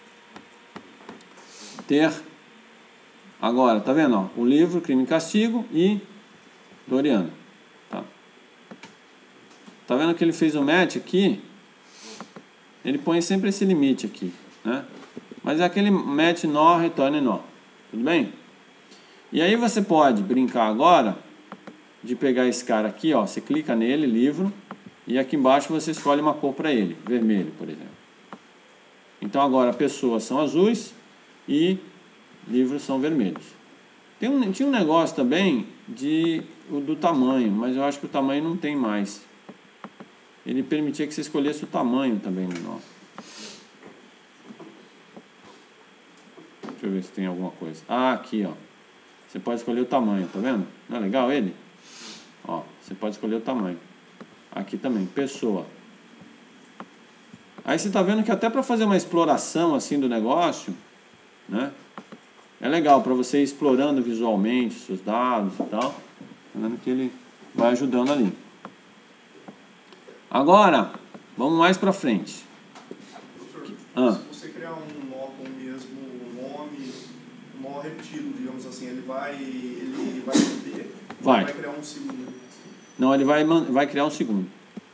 ter agora, tá vendo? Ó, o livro, crime e castigo e Doriano. Tá. Tá vendo que ele fez o match aqui? Ele põe sempre esse limite aqui, né? Mas é aquele match nó, retorne nó. Tudo bem? E aí você pode brincar agora de pegar esse cara aqui, ó. Você clica nele, livro, e aqui embaixo você escolhe uma cor para ele, vermelho, por exemplo. Então agora pessoas são azuis e livros são vermelhos. Tem um, tinha um negócio também de, o, do tamanho, mas eu acho que o tamanho não tem mais. Ele permitia que você escolhesse o tamanho também no nó. Deixa eu ver se tem alguma coisa. Ah, aqui, ó. Você pode escolher o tamanho, tá vendo? Não é legal ele? Ó, você pode escolher o tamanho. Aqui também, pessoa. Aí você tá vendo que até para fazer uma exploração assim do negócio, né? É legal para você ir explorando visualmente seus dados e tal. Tá vendo que ele vai ajudando ali. Agora, vamos mais para frente. Professor, ah. se você criar um nó com o mesmo nome, um nó repetido, digamos assim, ele vai, ele vai manter, vai. vai criar um segundo? Não, ele vai, vai criar um segundo.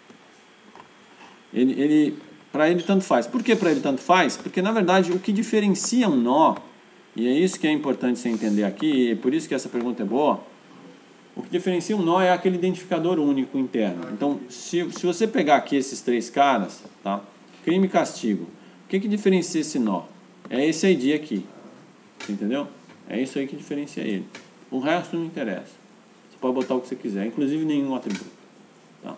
Ele, ele, para ele tanto faz. Por que para ele tanto faz? Porque na verdade o que diferencia um nó, e é isso que é importante você entender aqui, e por isso que essa pergunta é boa, o que diferencia um nó é aquele identificador único interno. Então, se, se você pegar aqui esses três caras, tá? Crime e castigo, o que, que diferencia esse nó? É esse I D aqui, entendeu? É isso aí que diferencia ele. O resto não interessa. Você pode botar o que você quiser, inclusive nenhum atributo. Tá?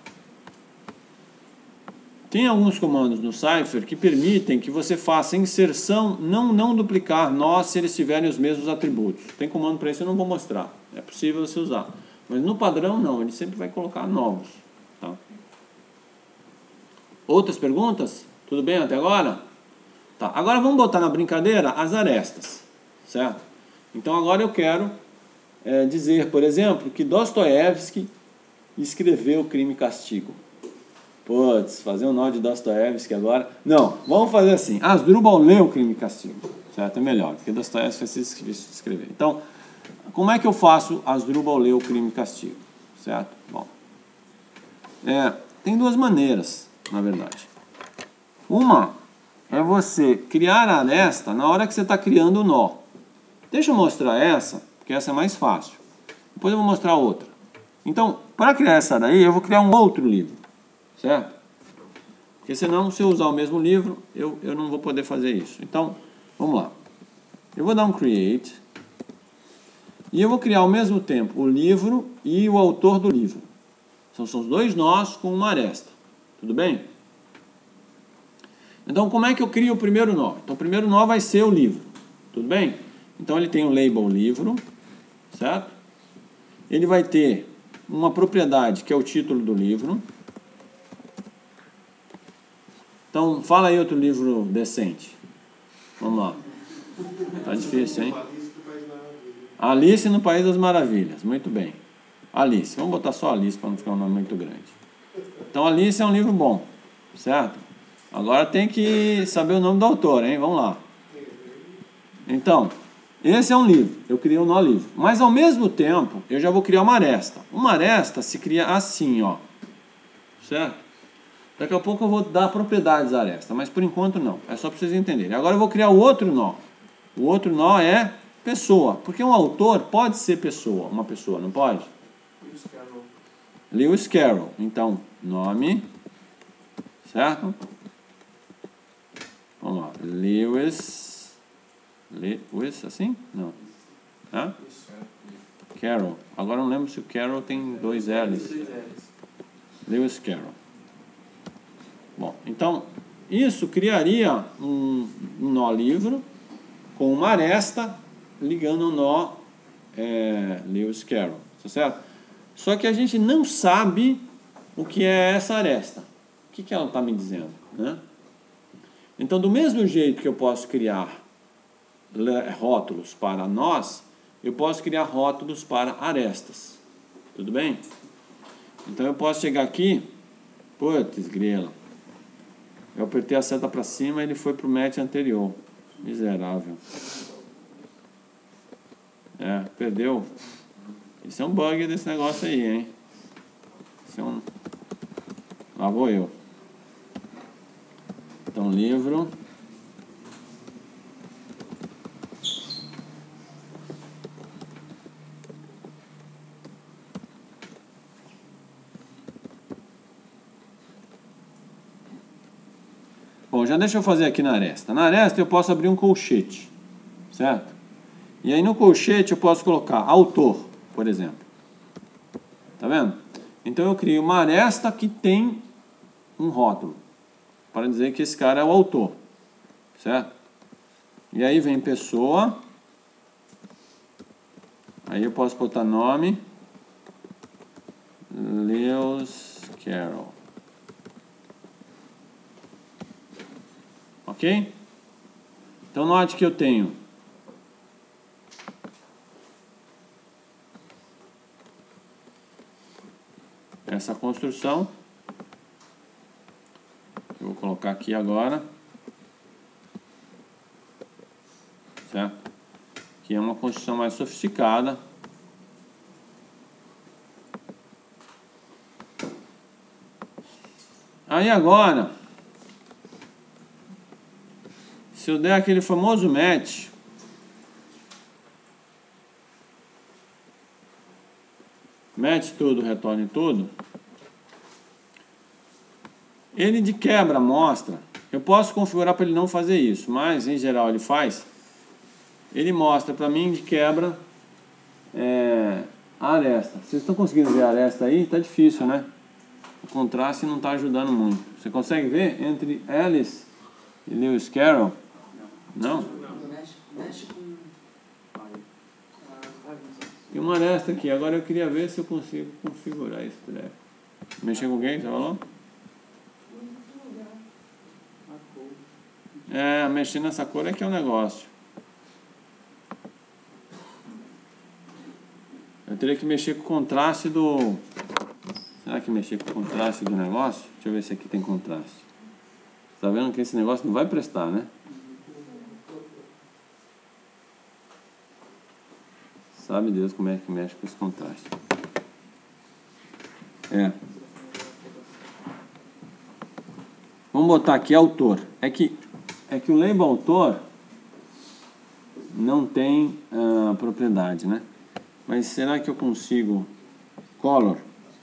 Tem alguns comandos no Cypher que permitem que você faça inserção, não, não duplicar nós se eles tiverem os mesmos atributos. Tem comando para isso, eu não vou mostrar. É possível você usar. Mas no padrão não, ele sempre vai colocar novos. Tá? Outras perguntas? Tudo bem até agora? Tá. Agora vamos botar na brincadeira as arestas. Certo? Então agora eu quero é, dizer, por exemplo, que Dostoiévski escreveu Crime e Castigo. Putz, fazer um nó de Dostoiévski agora. Não, vamos fazer assim. Asdrubal leu Crime e Castigo. Certo? É melhor, porque Dostoiévski foi se escrever. Então, como é que eu faço Asdrubal leu Crime e Castigo? Certo? Bom, é, tem duas maneiras, na verdade. Uma é você criar a aresta na hora que você está criando o nó. Deixa eu mostrar essa, porque essa é mais fácil. Depois eu vou mostrar outra. Então, para criar essa daí, eu vou criar um outro livro. Certo? Porque senão, se eu usar o mesmo livro, eu, eu não vou poder fazer isso. Então, vamos lá. Eu vou dar um create. E eu vou criar ao mesmo tempo o livro e o autor do livro. São, são os dois nós com uma aresta. Tudo bem? Então, como é que eu crio o primeiro nó? Então, o primeiro nó vai ser o livro. Tudo bem? Então, ele tem o label livro. Certo? Ele vai ter uma propriedade que é o título do livro. Então, Então, fala aí outro livro decente. Vamos lá. Tá difícil, hein? Alice no País das Maravilhas. Muito bem. Alice. Vamos botar só Alice para não ficar um nome muito grande. Então, Alice é um livro bom, certo? Agora tem que saber o nome do autor, hein? Vamos lá. Então, esse é um livro. Eu criei um nó livro. Mas, ao mesmo tempo, eu já vou criar uma aresta. Uma aresta se cria assim, ó. Certo? Daqui a pouco eu vou dar propriedades à aresta, mas por enquanto não. É só para vocês entenderem. Agora eu vou criar o outro nó. O outro nó é pessoa. Porque um autor pode ser pessoa. Uma pessoa, não pode? Lewis Carroll. Lewis Carroll. Então, nome. Certo? Vamos lá. Lewis. Lewis, assim? Não. Hã? Carroll. Agora eu não lembro se o Carroll tem dois L's. Dois L's. Lewis Carroll. Bom, então, isso criaria um, um nó livro com uma aresta ligando o nó é, Lewis Carroll, tá certo? Só que a gente não sabe o que é essa aresta. O que, que ela está me dizendo, né? Então, do mesmo jeito que eu posso criar rótulos para nós, eu posso criar rótulos para arestas. Tudo bem? Então, eu posso chegar aqui, putz, grela. Eu apertei a seta para cima e ele foi para o match anterior. Miserável. É, perdeu. Isso é um bug desse negócio aí, hein? Isso é um... Lá vou eu. Então, livro. Bom, já deixa eu fazer aqui na aresta. Na aresta eu posso abrir um colchete, certo? E aí no colchete eu posso colocar autor, por exemplo. Tá vendo? Então eu crio uma aresta que tem um rótulo, para dizer que esse cara é o autor, certo? E aí vem pessoa. Aí eu posso botar nome. Lewis Carroll. Ok? Então note que eu tenho essa construção. Eu vou colocar aqui agora. Certo? Que é uma construção mais sofisticada. Aí agora, se eu der aquele famoso match, match tudo, retorne tudo, ele de quebra mostra, eu posso configurar para ele não fazer isso, mas em geral ele faz, ele mostra para mim de quebra é, a aresta. Vocês estão conseguindo ver a aresta aí? Tá difícil, né? O contraste não está ajudando muito. Você consegue ver entre Alice e Lewis Carroll? Não? Mexe, mexe com... Tem uma aresta aqui. Agora eu queria ver se eu consigo configurar esse treco. Mexer com quem? Você falou? É, mexer nessa cor é que é o negócio. Eu teria que mexer com o contraste do... Será que mexer com o contraste do negócio? Deixa eu ver se aqui tem contraste. Tá vendo que esse negócio não vai prestar, né? Sabe Deus como é que mexe com esse contraste. É. Vamos botar aqui autor. É que, é que o label autor não tem uh, propriedade, né? Mas será que eu consigo color?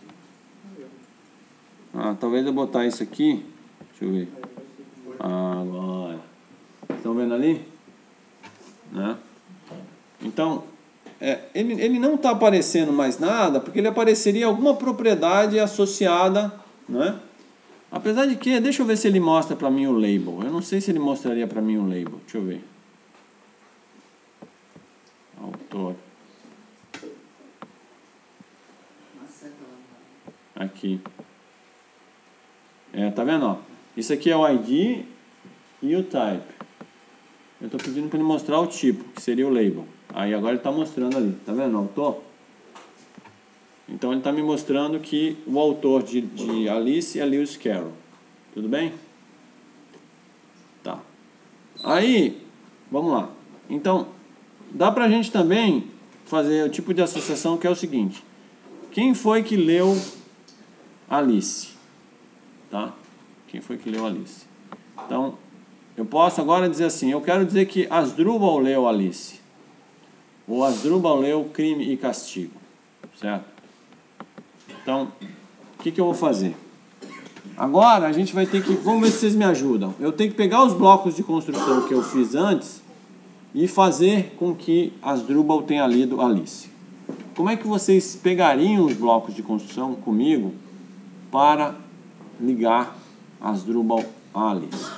Ah, talvez eu botar isso aqui. Deixa eu ver. Agora. Estão vendo ali? Né? Então, é, ele, ele não está aparecendo mais nada, porque ele apareceria alguma propriedade associada, né? Apesar de que, deixa eu ver se ele mostra para mim o label. Eu não sei se ele mostraria para mim o label. Deixa eu ver. Autor. Aqui. É, tá vendo? Ó? Isso aqui é o I D e o type. Eu estou pedindo para ele mostrar o tipo, que seria o label. Aí agora ele está mostrando ali, tá vendo o autor? Então ele está me mostrando que o autor de, de Alice é Lewis Carroll. Tudo bem? Tá. Aí, vamos lá. Então, dá pra gente também fazer o tipo de associação que é o seguinte. Quem foi que leu Alice? Tá? Quem foi que leu Alice? Então, eu posso agora dizer assim, eu quero dizer que Asdrubal leu Alice. Ou Asdrubal leu Crime e Castigo. Certo? Então, o que, que eu vou fazer? Agora a gente vai ter que... Vamos ver se vocês me ajudam. Eu tenho que pegar os blocos de construção que eu fiz antes e fazer com que Asdrubal tenha lido Alice. Como é que vocês pegariam os blocos de construção comigo para ligar Asdrubal a Alice?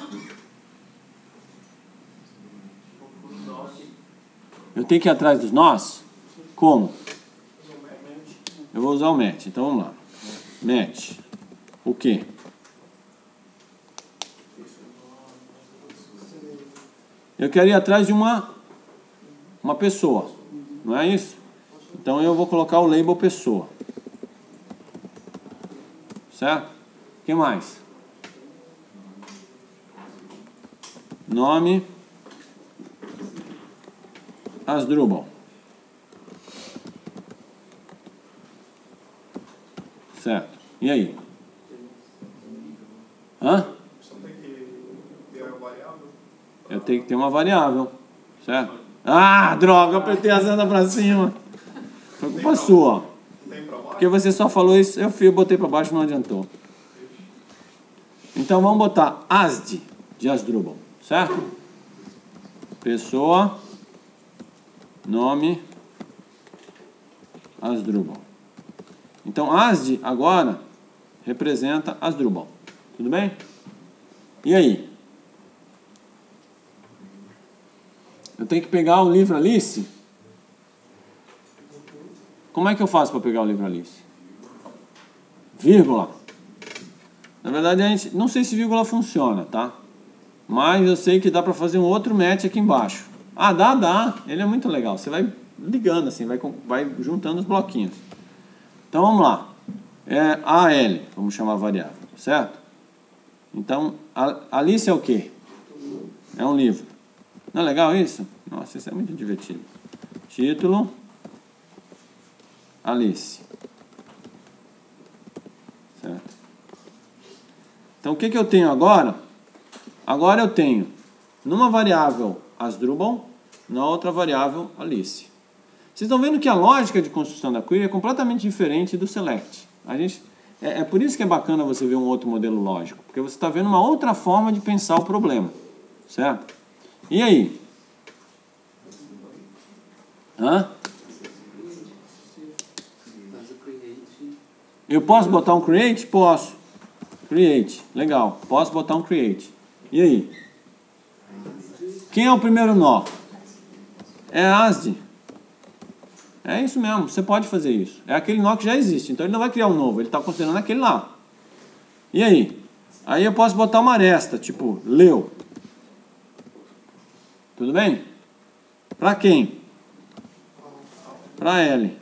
Eu tenho que ir atrás dos nós? Como? Eu vou usar o match. Então vamos lá. Match. O quê? Eu quero ir atrás de uma, uma pessoa. Não é isso? Então eu vou colocar o label pessoa. Certo? O que mais? Nome Asdrubal. Certo. E aí? Hã? Eu tenho que ter uma variável. Certo? Ah, droga, eu apertei a seta pra cima. Foi culpa sua. Porque você só falou isso, eu fui, botei pra baixo e não adiantou. Então vamos botar Asd de Asdrubal. Certo? Pessoa, nome, Asdrubal. Então Asd agora representa Asdrubal. Tudo bem? E aí? Eu tenho que pegar o livro Alice? Como é que eu faço para pegar o livro Alice? Vírgula. Na verdade, a gente não sei se vírgula funciona, tá? Mas eu sei que dá para fazer um outro match aqui embaixo. Ah, dá, dá. Ele é muito legal. Você vai ligando assim, vai, vai juntando os bloquinhos. Então vamos lá. É A L, vamos chamar a variável, certo? Então, a Alice é o quê? É um livro. Não é legal isso? Nossa, isso é muito divertido. Título Alice. Certo? Então o que, que eu tenho agora? Agora eu tenho numa variável Asdrubal, na outra variável Alice. Vocês estão vendo que a lógica de construção da query é completamente diferente do select. A gente, é, é por isso que é bacana você ver um outro modelo lógico, porque você está vendo uma outra forma de pensar o problema. Certo? E aí? Hã? Eu posso botar um create? Posso. Create. Legal. Posso botar um create. E aí? Quem é o primeiro nó? É Asd. É isso mesmo. Você pode fazer isso. É aquele nó que já existe. Então ele não vai criar um novo. Ele está considerando aquele lá. E aí? Aí eu posso botar uma aresta. Tipo, leu. Tudo bem? Para quem? Para L.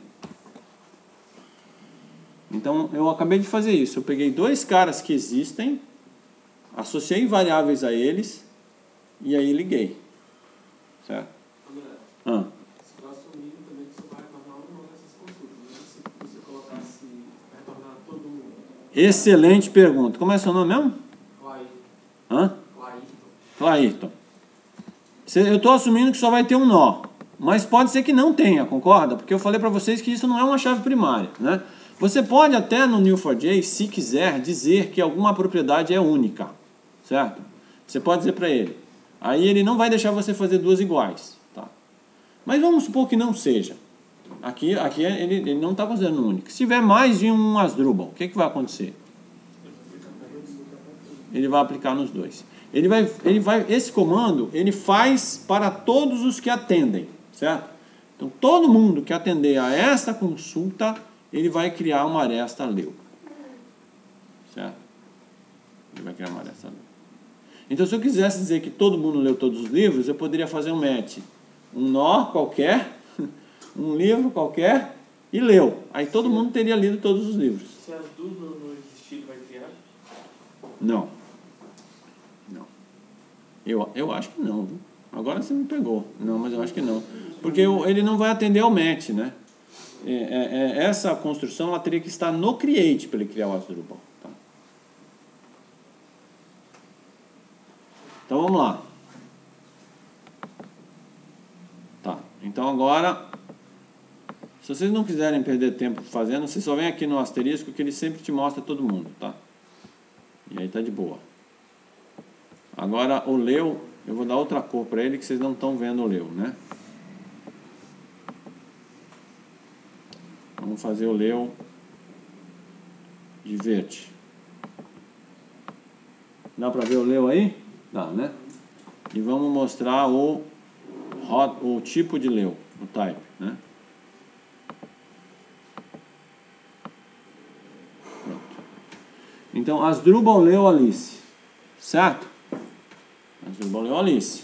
Então, eu acabei de fazer isso. Eu peguei dois caras que existem, associei variáveis a eles, e aí liguei. Certo? André, Ah. você está assumindo também que você vai retornar uma dessas consultas. Se você colocasse, retornar todo mundo. Excelente pergunta. Como é seu nome mesmo? Clairton. Hã? Clairton. Clairton. Eu estou assumindo que só vai ter um nó. Mas pode ser que não tenha, concorda? Porque eu falei para vocês que isso não é uma chave primária, né? Você pode até no N E W quatro J, se quiser, dizer que alguma propriedade é única, certo? Você pode dizer para ele. Aí ele não vai deixar você fazer duas iguais, tá? Mas vamos supor que não seja. Aqui, aqui ele, ele não está considerando única. Se tiver mais de um Asdrubal, o que, que vai acontecer? Ele vai aplicar nos dois. Ele vai, ele vai, esse comando ele faz para todos os que atendem, certo? Então todo mundo que atender a esta consulta, ele vai criar uma aresta leu. Certo? Ele vai criar uma aresta leu. Então, se eu quisesse dizer que todo mundo leu todos os livros, eu poderia fazer um match. Um nó qualquer, um livro qualquer, e leu. Aí todo mundo teria lido todos os livros. Se as duas não, não existirem, vai criar? Não. Não. Eu, eu acho que não. Viu? Agora você me pegou. Não, mas eu acho que não. Porque eu, ele não vai atender ao match, né? É, é, é, essa construção ela teria que estar no create para ele criar o Asdrubal. Tá? Então vamos lá. Tá. Então agora, se vocês não quiserem perder tempo fazendo, vocês só vem aqui no asterisco que ele sempre te mostra todo mundo, tá? E aí tá de boa. Agora o leu, eu vou dar outra cor para ele que vocês não estão vendo o leu, né? Vamos fazer o leu de verde. Dá para ver o leu aí? Dá, né? E vamos mostrar o, o tipo de leu, o type, né? Pronto. Então, Asdrubal leu Alice, certo? Asdrubal leu Alice.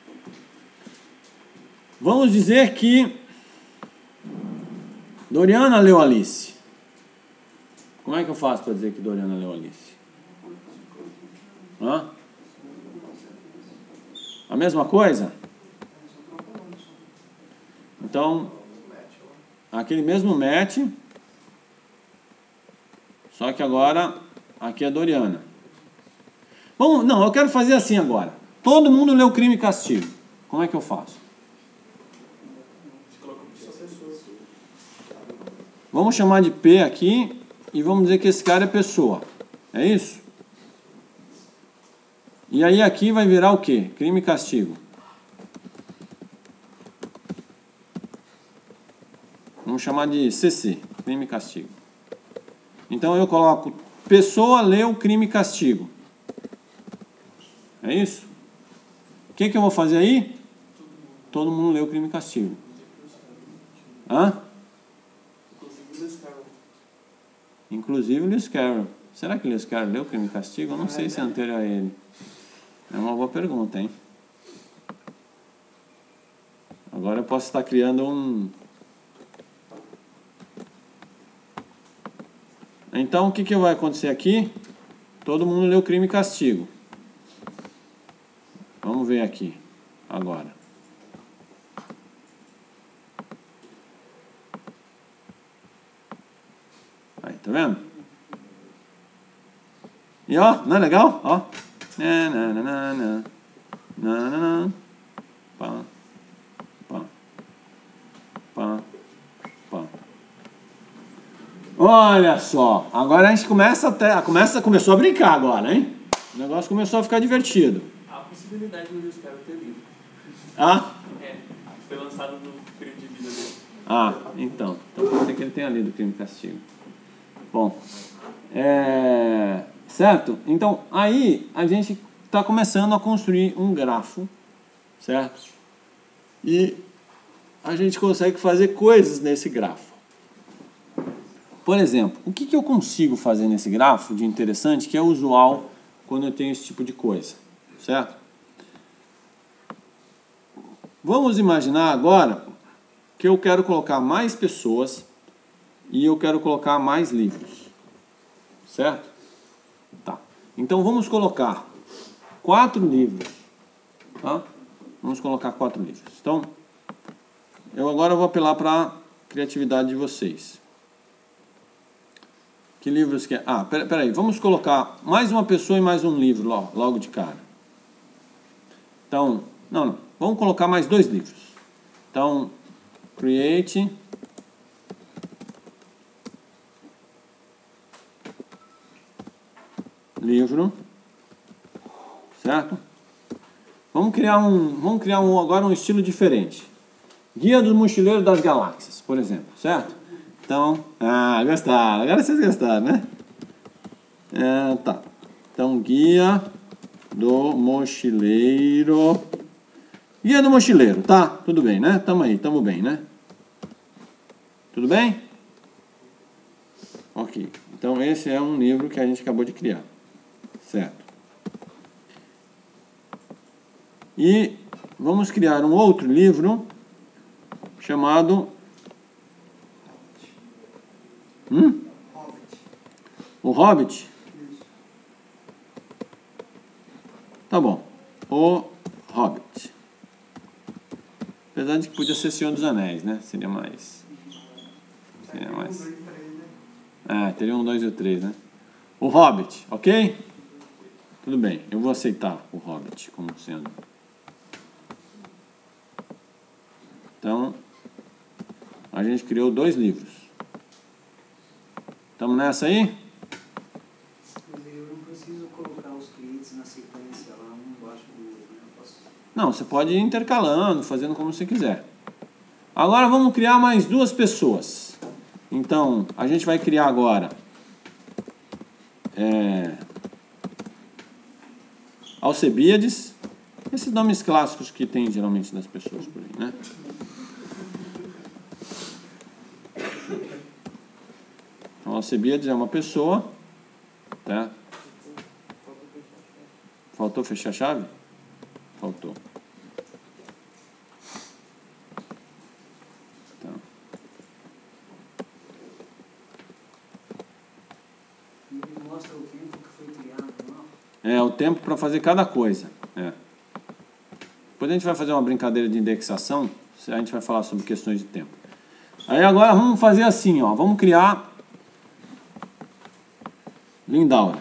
Vamos dizer que Doriana leu Alice. Como é que eu faço para dizer que Doriana leu Alice? Hã? A mesma coisa? Então, aquele mesmo match, só que agora aqui é Doriana. Vamos, não, eu quero fazer assim agora. Todo mundo leu Crime e Castigo. Como é que eu faço? Vamos chamar de P aqui e vamos dizer que esse cara é pessoa. É isso? E aí aqui vai virar o quê? Crime e Castigo. Vamos chamar de C C, Crime e Castigo. Então eu coloco pessoa leu Crime e Castigo. É isso? O que, que eu vou fazer aí? Todo mundo leu Crime e Castigo. Hã? Inclusive o Lewis Carroll. Será que o Lewis Carroll leu Crime e Castigo? Eu não sei se é anterior a ele. É uma boa pergunta, hein? Agora eu posso estar criando um... Então, o que, que vai acontecer aqui? Todo mundo leu Crime e Castigo. Vamos ver aqui, agora. Aí, tá vendo? E ó, não é legal? Ó. Na, na, na, na, na. Na, na, na. Pá. Pá. Pá. Pá. Olha só, agora a gente começa até, começa, começou a brincar agora, hein? O negócio começou a ficar divertido. Há a possibilidade do Lewis Carroll ter lido. Ah? É, foi lançado no período de vida dele. Ah, então. Então pode ser que ele tenha lido Crime e Castigo. Bom, é... certo? Então, aí a gente está começando a construir um grafo, certo? E a gente consegue fazer coisas nesse grafo. Por exemplo, o que, que eu consigo fazer nesse grafo de interessante que é usual quando eu tenho esse tipo de coisa, certo? Vamos imaginar agora que eu quero colocar mais pessoas e eu quero colocar mais livros, certo? Tá. Então vamos colocar quatro livros, tá? Vamos colocar quatro livros. Então, eu agora vou apelar para a criatividade de vocês. Que livros que é? Ah, peraí, pera vamos colocar mais uma pessoa e mais um livro logo, logo de cara. Então, não, não, vamos colocar mais dois livros. Então, create livro, certo? Vamos criar um, vamos criar um agora um estilo diferente. Guia do Mochileiro das Galáxias, por exemplo, certo? Então, ah, gostaram. Agora vocês gostaram, né? É, tá. Então, Guia do Mochileiro. Guia do Mochileiro, tá? Tudo bem, né? Tamo aí, tamo bem, né? Tudo bem? Ok. Então, esse é um livro que a gente acabou de criar. Certo. E vamos criar um outro livro chamado hum? Hobbit. O Hobbit. Isso. Tá bom. O Hobbit. Apesar de que podia ser Senhor dos Anéis, né? Seria mais... Seria mais... Um, dois, três, né? É, teria um, dois e o três, né? O Hobbit, ok? Tudo bem, eu vou aceitar o Hobbit como sendo. Então, a gente criou dois livros. Estamos nessa aí? Mas eu não preciso colocar os clientes na sequência lá, um embaixo do outro, né? Eu posso... Não, você pode ir intercalando, fazendo como você quiser. Agora vamos criar mais duas pessoas. Então, a gente vai criar agora é, Alcebiades, esses nomes clássicos que tem geralmente das pessoas por aí, né? Então, Alcebiades é uma pessoa, tá? Faltou fechar a chave? Faltou. Tá. E mostra o tempo que foi criado, não? É, o tempo para fazer cada coisa. É. Depois a gente vai fazer uma brincadeira de indexação, a gente vai falar sobre questões de tempo. Aí agora vamos fazer assim, ó, vamos criar Lindaura.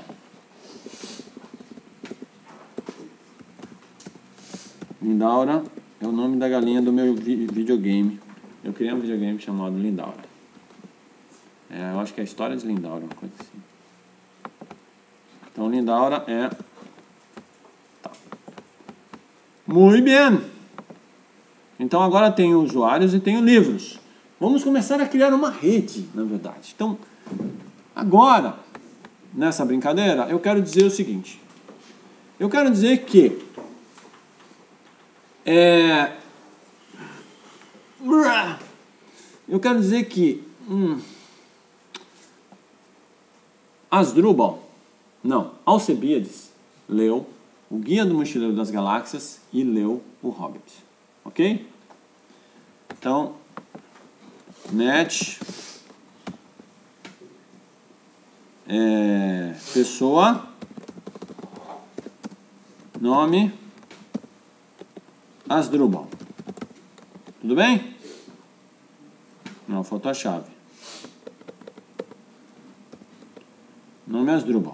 Lindaura é o nome da galinha do meu vi videogame. Eu criei um videogame chamado Lindaura. É, eu acho que é a história de Lindaura, uma coisa assim. Então Lindaura é... Tá. Muito bem! Então agora tenho usuários e tenho livros. Vamos começar a criar uma rede, na verdade. Então, agora, nessa brincadeira, eu quero dizer o seguinte. Eu quero dizer que é, eu quero dizer que hum, Asdrubal, não, Alcebiades leu o Guia do Mochileiro das Galáxias e leu o Hobbit. Ok? Então, net é, pessoa, nome, Asdrubal. Tudo bem? Não, faltou a chave. Nome Asdrubal.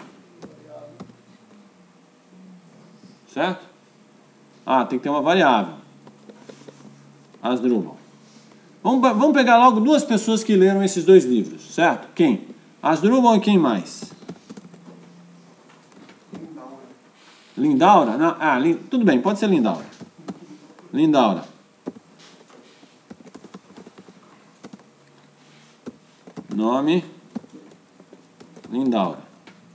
Certo? Ah, tem que ter uma variável. Asdrubal. Vamos, vamos pegar logo duas pessoas que leram esses dois livros, certo? Quem? Asdrubal e quem mais? Lindaura. Lindaura? Não, ah, Lin, tudo bem, pode ser Lindaura. Lindaura. Nome Lindaura.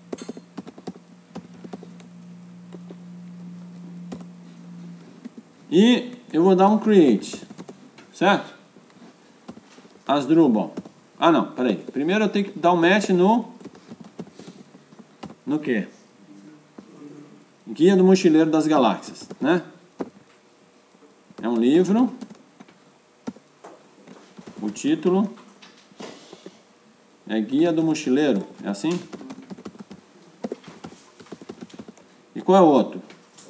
E eu vou dar um create, certo? Asdrubal. Ah, não, peraí. Primeiro eu tenho que dar um match no... No quê? Guia do Mochileiro das Galáxias, né? É um livro. O título é Guia do Mochileiro. É assim? E qual é o outro?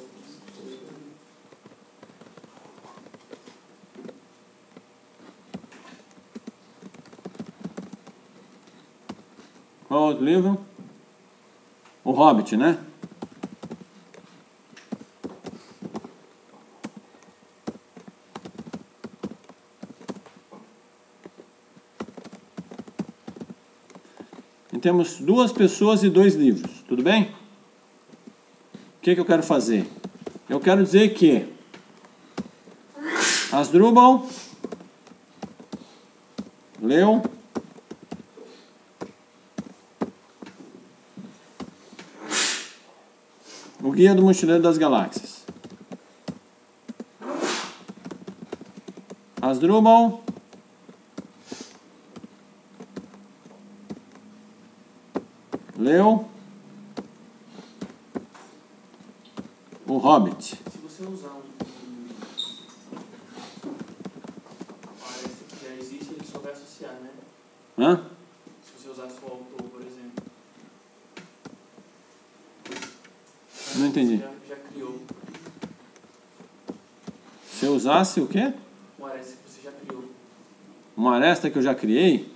Qual é o outro livro? O Hobbit, né? E temos duas pessoas e dois livros, tudo bem? O que que eu quero fazer? Eu quero dizer que Asdrubal leu o Guia do Mochileiro das Galáxias. Asdrubal leu o Hobbit. Se você usar um associar, né? Hã? Se você usasse o autor, por exemplo. Não entendi. Você já, já criou Se eu usasse o quê? uma aresta que você já criou. Uma aresta que eu já criei?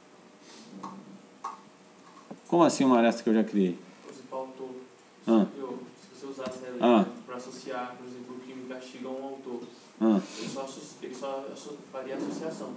Como assim uma aresta que eu já criei? Por exemplo, autor. Ah. Você criou. Se você usasse ela Ah. para associar, por exemplo, o crime castiga a um autor, Ah. ele só, associ- ele só asso- faria associação.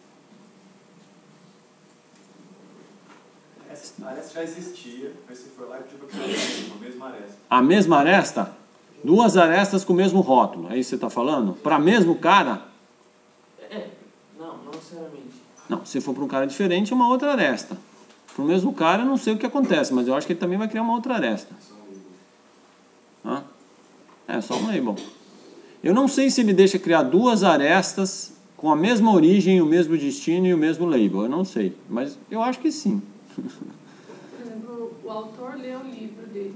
Essa aresta já existia, mas você foi lá e pediu para criar uma mesma aresta. A mesma aresta? Duas arestas com o mesmo rótulo. É isso que você está falando? Para mesmo cara? É, não, não necessariamente. Não, se for para um cara diferente, é uma outra aresta. Para o mesmo cara, eu não sei o que acontece, mas eu acho que ele também vai criar uma outra aresta. Hã? É, só um label. Eu não sei se ele deixa criar duas arestas com a mesma origem, o mesmo destino e o mesmo label. Eu não sei, mas eu acho que sim. Por exemplo, o autor lê o livro dele.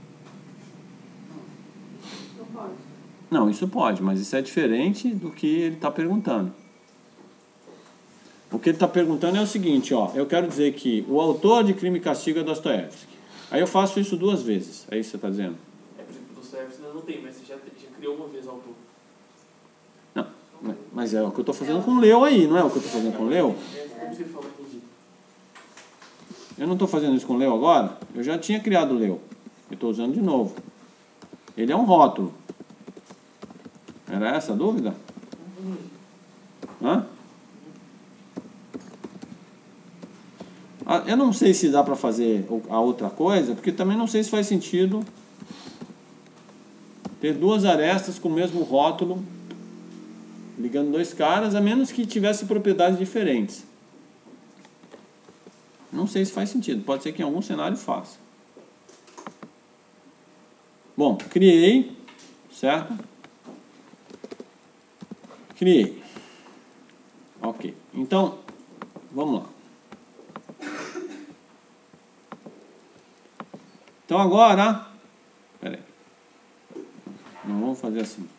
Não pode. Não, isso pode, mas isso é diferente do que ele está perguntando. O que ele está perguntando é o seguinte, ó, eu quero dizer que o autor de Crime e Castigo é Dostoiévski. Aí eu faço isso duas vezes, é isso que você está dizendo? É, por exemplo, do Dostoiévski ainda não tem, mas você já, já criou uma vez o autor. Não, mas é o que eu estou fazendo com o Leo aí, não é o que eu estou fazendo com o Leo? É, como você falou, entendi. Eu não estou fazendo isso com o Leo agora? Eu já tinha criado o Leo. Eu estou usando de novo. Ele é um rótulo. Era essa a dúvida? Hã? Ah, eu não sei se dá para fazer a outra coisa, porque também não sei se faz sentido ter duas arestas com o mesmo rótulo, ligando dois caras, a menos que tivesse propriedades diferentes. Não sei se faz sentido, pode ser que em algum cenário faça. Bom, criei, certo? Criei. Ok, então, vamos lá. Então agora, peraí, não vamos fazer assim.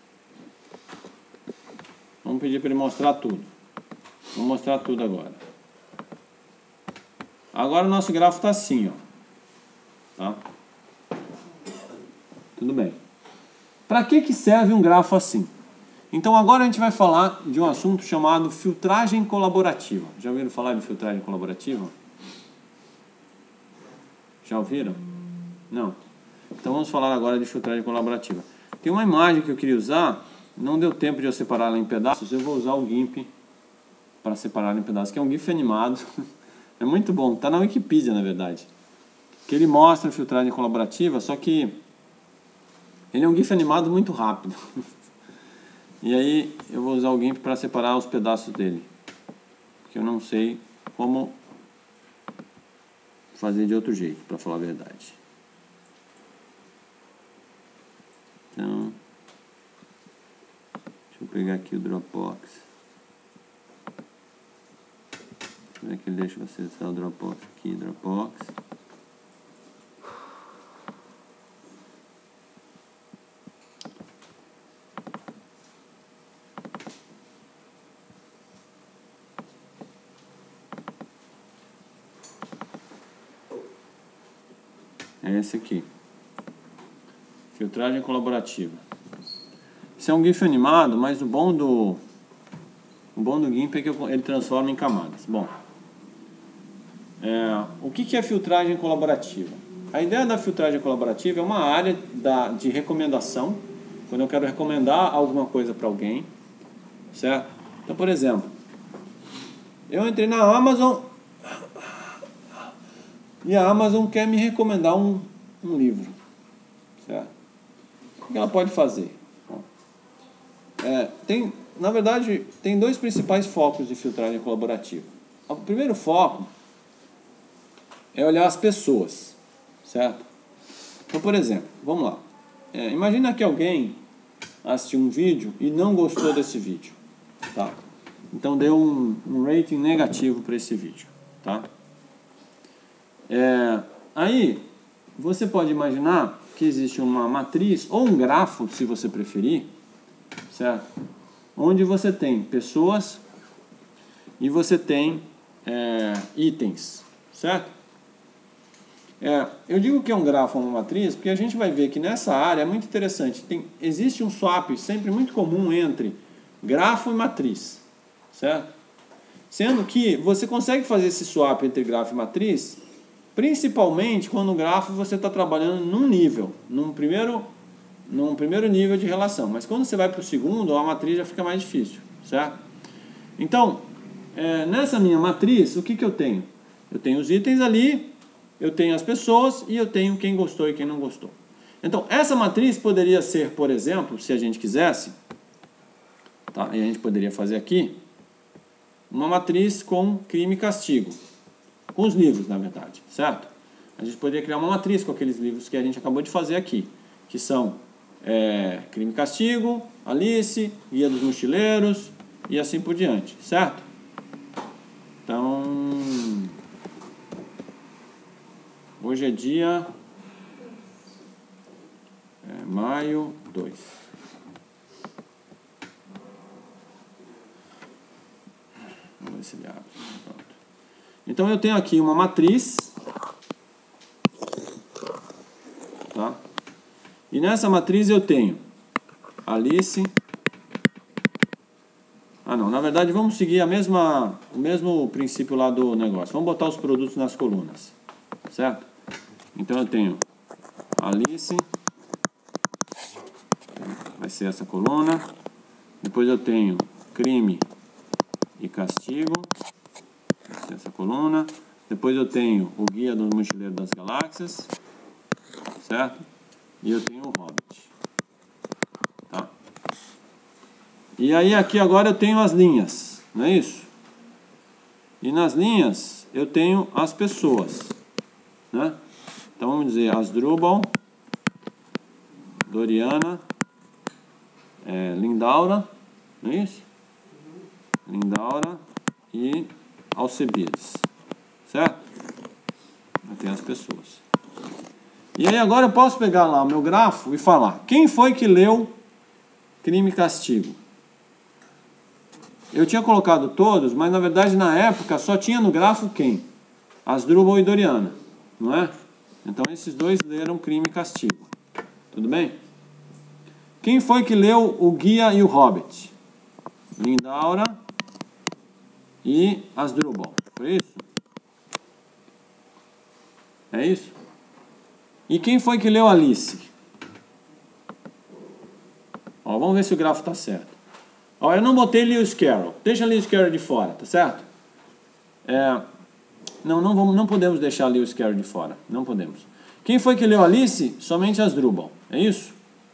Vamos pedir para ele mostrar tudo. Vou mostrar tudo agora. Agora o nosso gráfico está assim, ó. Tá? Tudo bem. Para que que serve um grafo assim? Então agora a gente vai falar de um assunto chamado filtragem colaborativa. Já ouviram falar de filtragem colaborativa? Já ouviram? Não. Então vamos falar agora de filtragem colaborativa. Tem uma imagem que eu queria usar, não deu tempo de eu separar ela em pedaços, eu vou usar o GIMP para separar ela em pedaços, que é um GIF animado. É muito bom, está na Wikipedia na verdade. Que ele mostra a filtragem colaborativa, só que ele é um GIF animado muito rápido. E aí eu vou usar o GIMP para separar os pedaços dele, porque eu não sei como fazer de outro jeito, para falar a verdade. Então, deixa eu pegar aqui o Dropbox. Como é que ele deixa você acessar o Dropbox aqui? Dropbox. É esse aqui. Filtragem colaborativa. Isso é um GIF animado, mas o bom do o bom do GIMP é que ele transforma em camadas. Bom, é, o que que é filtragem colaborativa? A ideia da filtragem colaborativa é uma área da, de recomendação, quando eu quero recomendar alguma coisa para alguém, certo? Então, por exemplo, eu entrei na Amazon e a Amazon quer me recomendar um, um livro, certo? O que ela pode fazer? Bom, é, tem, na verdade, tem dois principais focos de filtragem colaborativa. O primeiro foco é olhar as pessoas, certo? Então, por exemplo, vamos lá. É, imagina que alguém assistiu um vídeo e não gostou desse vídeo, tá? Então deu um, um rating negativo para esse vídeo, tá? É, aí você pode imaginar que existe uma matriz ou um grafo, se você preferir, certo? Onde você tem pessoas e você tem é, itens, certo? É, eu digo que é um grafo ou uma matriz porque a gente vai ver que nessa área é muito interessante. Tem, existe um swap sempre muito comum entre grafo e matriz, certo? Sendo que você consegue fazer esse swap entre grafo e matriz principalmente quando o grafo você está trabalhando num nível, num primeiro, num primeiro nível de relação. Mas quando você vai para o segundo, a matriz já fica mais difícil, certo? Então, é, nessa minha matriz, o que, que eu tenho? Eu tenho os itens ali, eu tenho as pessoas e eu tenho quem gostou e quem não gostou. Então, essa matriz poderia ser, por exemplo, se a gente quisesse, tá? E a gente poderia fazer aqui, uma matriz com crime e castigo. Com os livros, na verdade, certo? A gente poderia criar uma matriz com aqueles livros que a gente acabou de fazer aqui, que são é, Crime e Castigo, Alice, Guia dos Mochileiros e assim por diante, certo? Então, hoje é dia é, maio dois. Vamos ver se ele abre. Pronto. Então eu tenho aqui uma matriz, tá? E nessa matriz eu tenho Alice. Ah não, na verdade vamos seguir a mesma, o mesmo princípio lá do negócio. Vamos botar os produtos nas colunas, certo? Então eu tenho Alice, vai ser essa coluna. Depois eu tenho crime e castigo, essa coluna. Depois eu tenho o Guia do Mochileiro das Galáxias, certo? E eu tenho o Hobbit, tá? E aí aqui agora eu tenho as linhas, não é isso? E nas linhas eu tenho as pessoas, né? Então vamos dizer Asdrubal, Doriana, é, Lindaura, não é isso? Lindaura e Alcebiades, certo? Tem as pessoas. E aí agora eu posso pegar lá o meu grafo e falar, quem foi que leu Crime e Castigo? Eu tinha colocado todos, mas na verdade na época só tinha no grafo quem? Asdrubal e Doriana, não é? Então esses dois leram Crime e Castigo. Tudo bem? Quem foi que leu o Guia e o Hobbit? Lindaura e Asdrubal. Foi isso? É isso? E quem foi que leu Alice? Ó, vamos ver se o grafo está certo. Ó, eu não botei Lewis Carroll. Deixa Lewis Carroll de fora, tá certo? É, não, não, vamos, não podemos deixar Lewis Carroll de fora. Não podemos. Quem foi que leu Alice? Somente Asdrubal. É isso?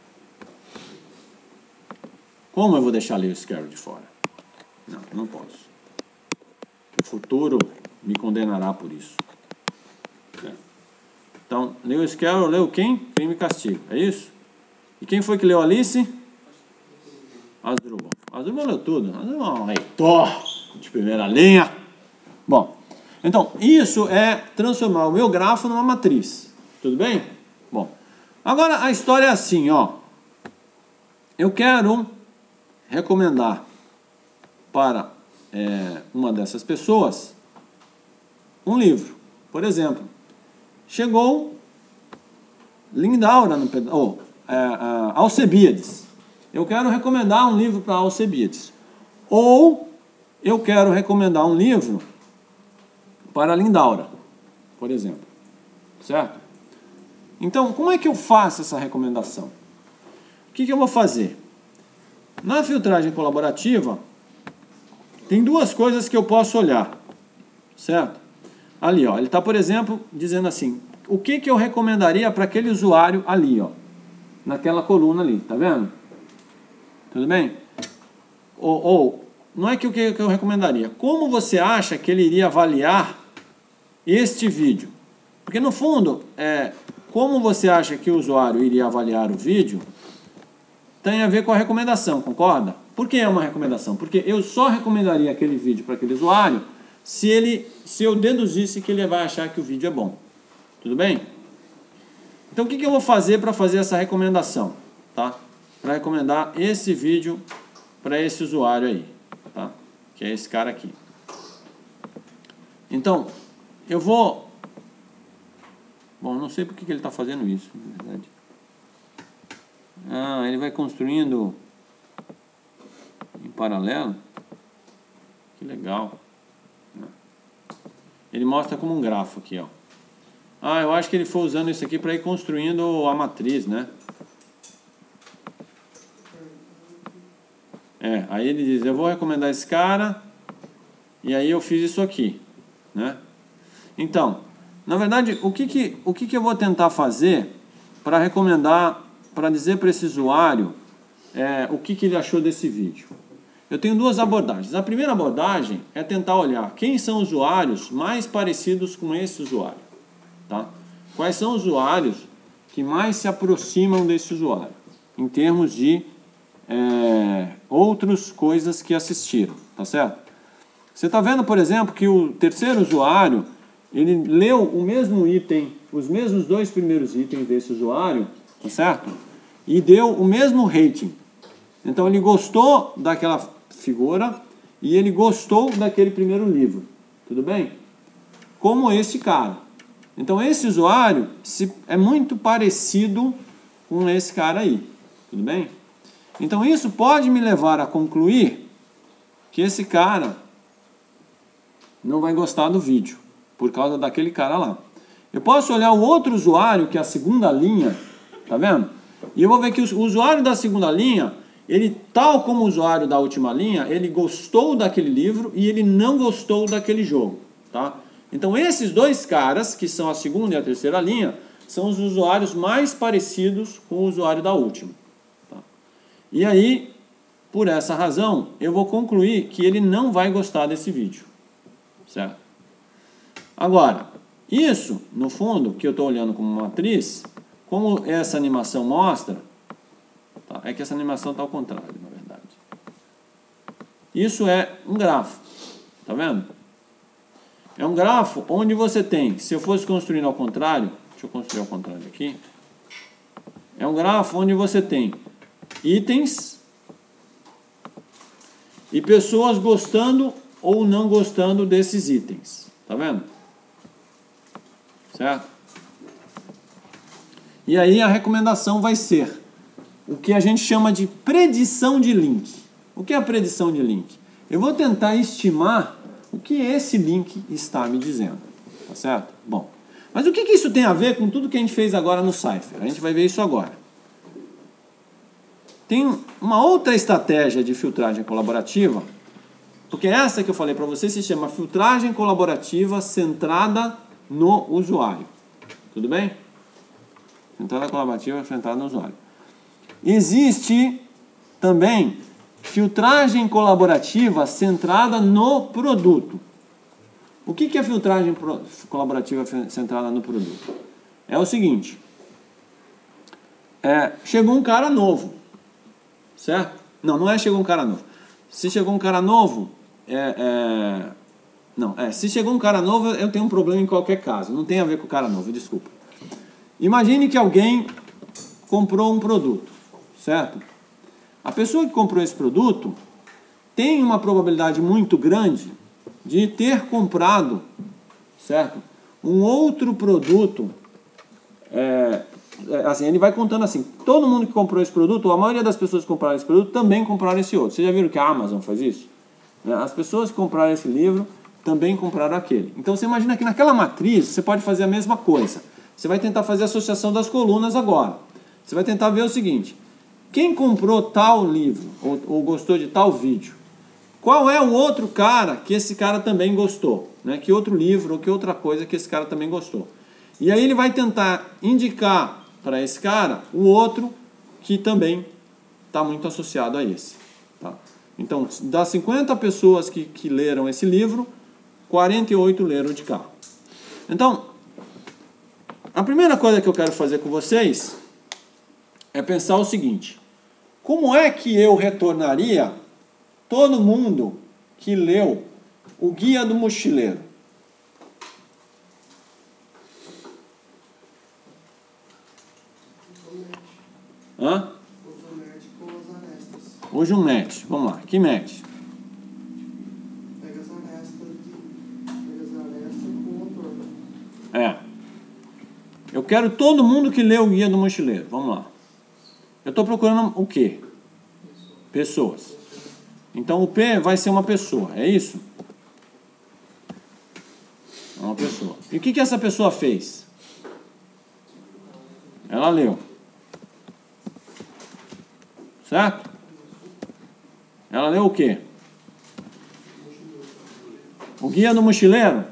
Como eu vou deixar Lewis Carroll de fora? Não, não posso. O futuro me condenará por isso. Certo? Então, Lewis Carroll leu quem? Crime e Castigo. É isso? E quem foi que leu Alice? Asdrubal. Asdrubal leu tudo. Asdrubal é um leitor de primeira linha. Bom, então, isso é transformar o meu grafo numa matriz. Tudo bem? Bom, agora a história é assim, ó. Eu quero recomendar para é, uma dessas pessoas um livro. Por exemplo, chegou Lindaura, no, ou é, é, Alcebiades. Eu quero recomendar um livro para Alcebiades. Ou eu quero recomendar um livro para Lindaura, por exemplo. Certo? Então, como é que eu faço essa recomendação? O que, que eu vou fazer? Na filtragem colaborativa, tem duas coisas que eu posso olhar. Certo? Ali, ó, ele está, por exemplo, dizendo assim, o que, que eu recomendaria para aquele usuário ali, ó, naquela coluna ali, tá vendo? Tudo bem? Ou, ou não é que o que, que eu recomendaria, como você acha que ele iria avaliar este vídeo? Porque no fundo, é, como você acha que o usuário iria avaliar o vídeo, tem a ver com a recomendação, concorda? Por que é uma recomendação? Porque eu só recomendaria aquele vídeo para aquele usuário se, ele, se eu deduzisse que ele vai achar que o vídeo é bom. Tudo bem? Então o que, que eu vou fazer para fazer essa recomendação? Tá? Para recomendar esse vídeo para esse usuário aí. Tá? Que é esse cara aqui. Então, eu vou... Bom, não sei por que ele está fazendo isso, na verdade. Ah, ele vai construindo em paralelo. Que legal. Ele mostra como um grafo aqui, ó. Ah, eu acho que ele foi usando isso aqui para ir construindo a matriz, né? É, aí ele diz, eu vou recomendar esse cara, e aí eu fiz isso aqui, né? Então, na verdade, o que que, o que que eu vou tentar fazer para recomendar, para dizer para esse usuário é, o que que ele achou desse vídeo? Eu tenho duas abordagens. A primeira abordagem é tentar olhar quem são os usuários mais parecidos com esse usuário, tá? Quais são os usuários que mais se aproximam desse usuário, em termos de é, outras coisas que assistiram, tá certo? Você está vendo, por exemplo, que o terceiro usuário, ele leu o mesmo item, os mesmos dois primeiros itens desse usuário, tá certo? E deu o mesmo rating. Então ele gostou daquela figura e ele gostou daquele primeiro livro, tudo bem? Como esse cara. Então esse usuário se, é muito parecido com esse cara aí, tudo bem? Então isso pode me levar a concluir que esse cara não vai gostar do vídeo, por causa daquele cara lá. Eu posso olhar o outro usuário, que é a segunda linha, tá vendo? E eu vou ver que o usuário da segunda linha, ele, tal como o usuário da última linha, ele gostou daquele livro e ele não gostou daquele jogo, tá? Então esses dois caras, que são a segunda e a terceira linha, são os usuários mais parecidos com o usuário da última. Tá? E aí, por essa razão, eu vou concluir que ele não vai gostar desse vídeo. Certo? Agora, isso, no fundo, que eu estou olhando como matriz, como essa animação mostra, tá? É que essa animação está ao contrário, na verdade. Isso é um grafo, tá vendo? É um grafo onde você tem, se eu fosse construindo ao contrário, deixa eu construir ao contrário aqui, é um grafo onde você tem itens e pessoas gostando ou não gostando desses itens, tá vendo? Certo? E aí a recomendação vai ser o que a gente chama de predição de link. O que é a predição de link? Eu vou tentar estimar o que esse link está me dizendo, tá certo? Bom, mas o que que isso tem a ver com tudo que a gente fez agora no Cypher? A gente vai ver isso agora. Tem uma outra estratégia de filtragem colaborativa, porque essa que eu falei para você se chama filtragem colaborativa centrada no usuário. Tudo bem? Filtragem colaborativa centrada no usuário. Existe também filtragem colaborativa centrada no produto. O que é filtragem colaborativa centrada no produto? É o seguinte. É, chegou um cara novo. Certo? Não, não é chegou um cara novo. Se chegou um cara novo, é, é, não, é, se chegou um cara novo, eu tenho um problema em qualquer caso. Não tem a ver com o cara novo, desculpa. Imagine que alguém comprou um produto, certo? A pessoa que comprou esse produto tem uma probabilidade muito grande de ter comprado, certo? Um outro produto, é, assim, ele vai contando assim, todo mundo que comprou esse produto, ou a maioria das pessoas que compraram esse produto, também compraram esse outro. Vocês já viram que a Amazon faz isso? As pessoas que compraram esse livro também compraram aquele. Então você imagina que naquela matriz você pode fazer a mesma coisa. Você vai tentar fazer a associação das colunas agora. Você vai tentar ver o seguinte, quem comprou tal livro, ou, ou gostou de tal vídeo, qual é o outro cara que esse cara também gostou? Né? Que outro livro ou que outra coisa que esse cara também gostou? E aí ele vai tentar indicar para esse cara o outro que também está muito associado a esse. Tá? Então, das cinquenta pessoas que, que leram esse livro, quarenta e oito leram de cá. Então, a primeira coisa que eu quero fazer com vocês é pensar o seguinte, como é que eu retornaria todo mundo que leu o Guia do Mochileiro? Hã? Hoje um match. Vamos lá. Que match? Pega as arestas, pega as arestas É. Eu quero todo mundo que lê o Guia do Mochileiro. Vamos lá. Eu estou procurando o quê? Pessoas. Então o P vai ser uma pessoa, é isso? É uma pessoa. E o que, que essa pessoa fez? Ela leu. Certo? Ela leu o quê? O Guia do Mochileiro?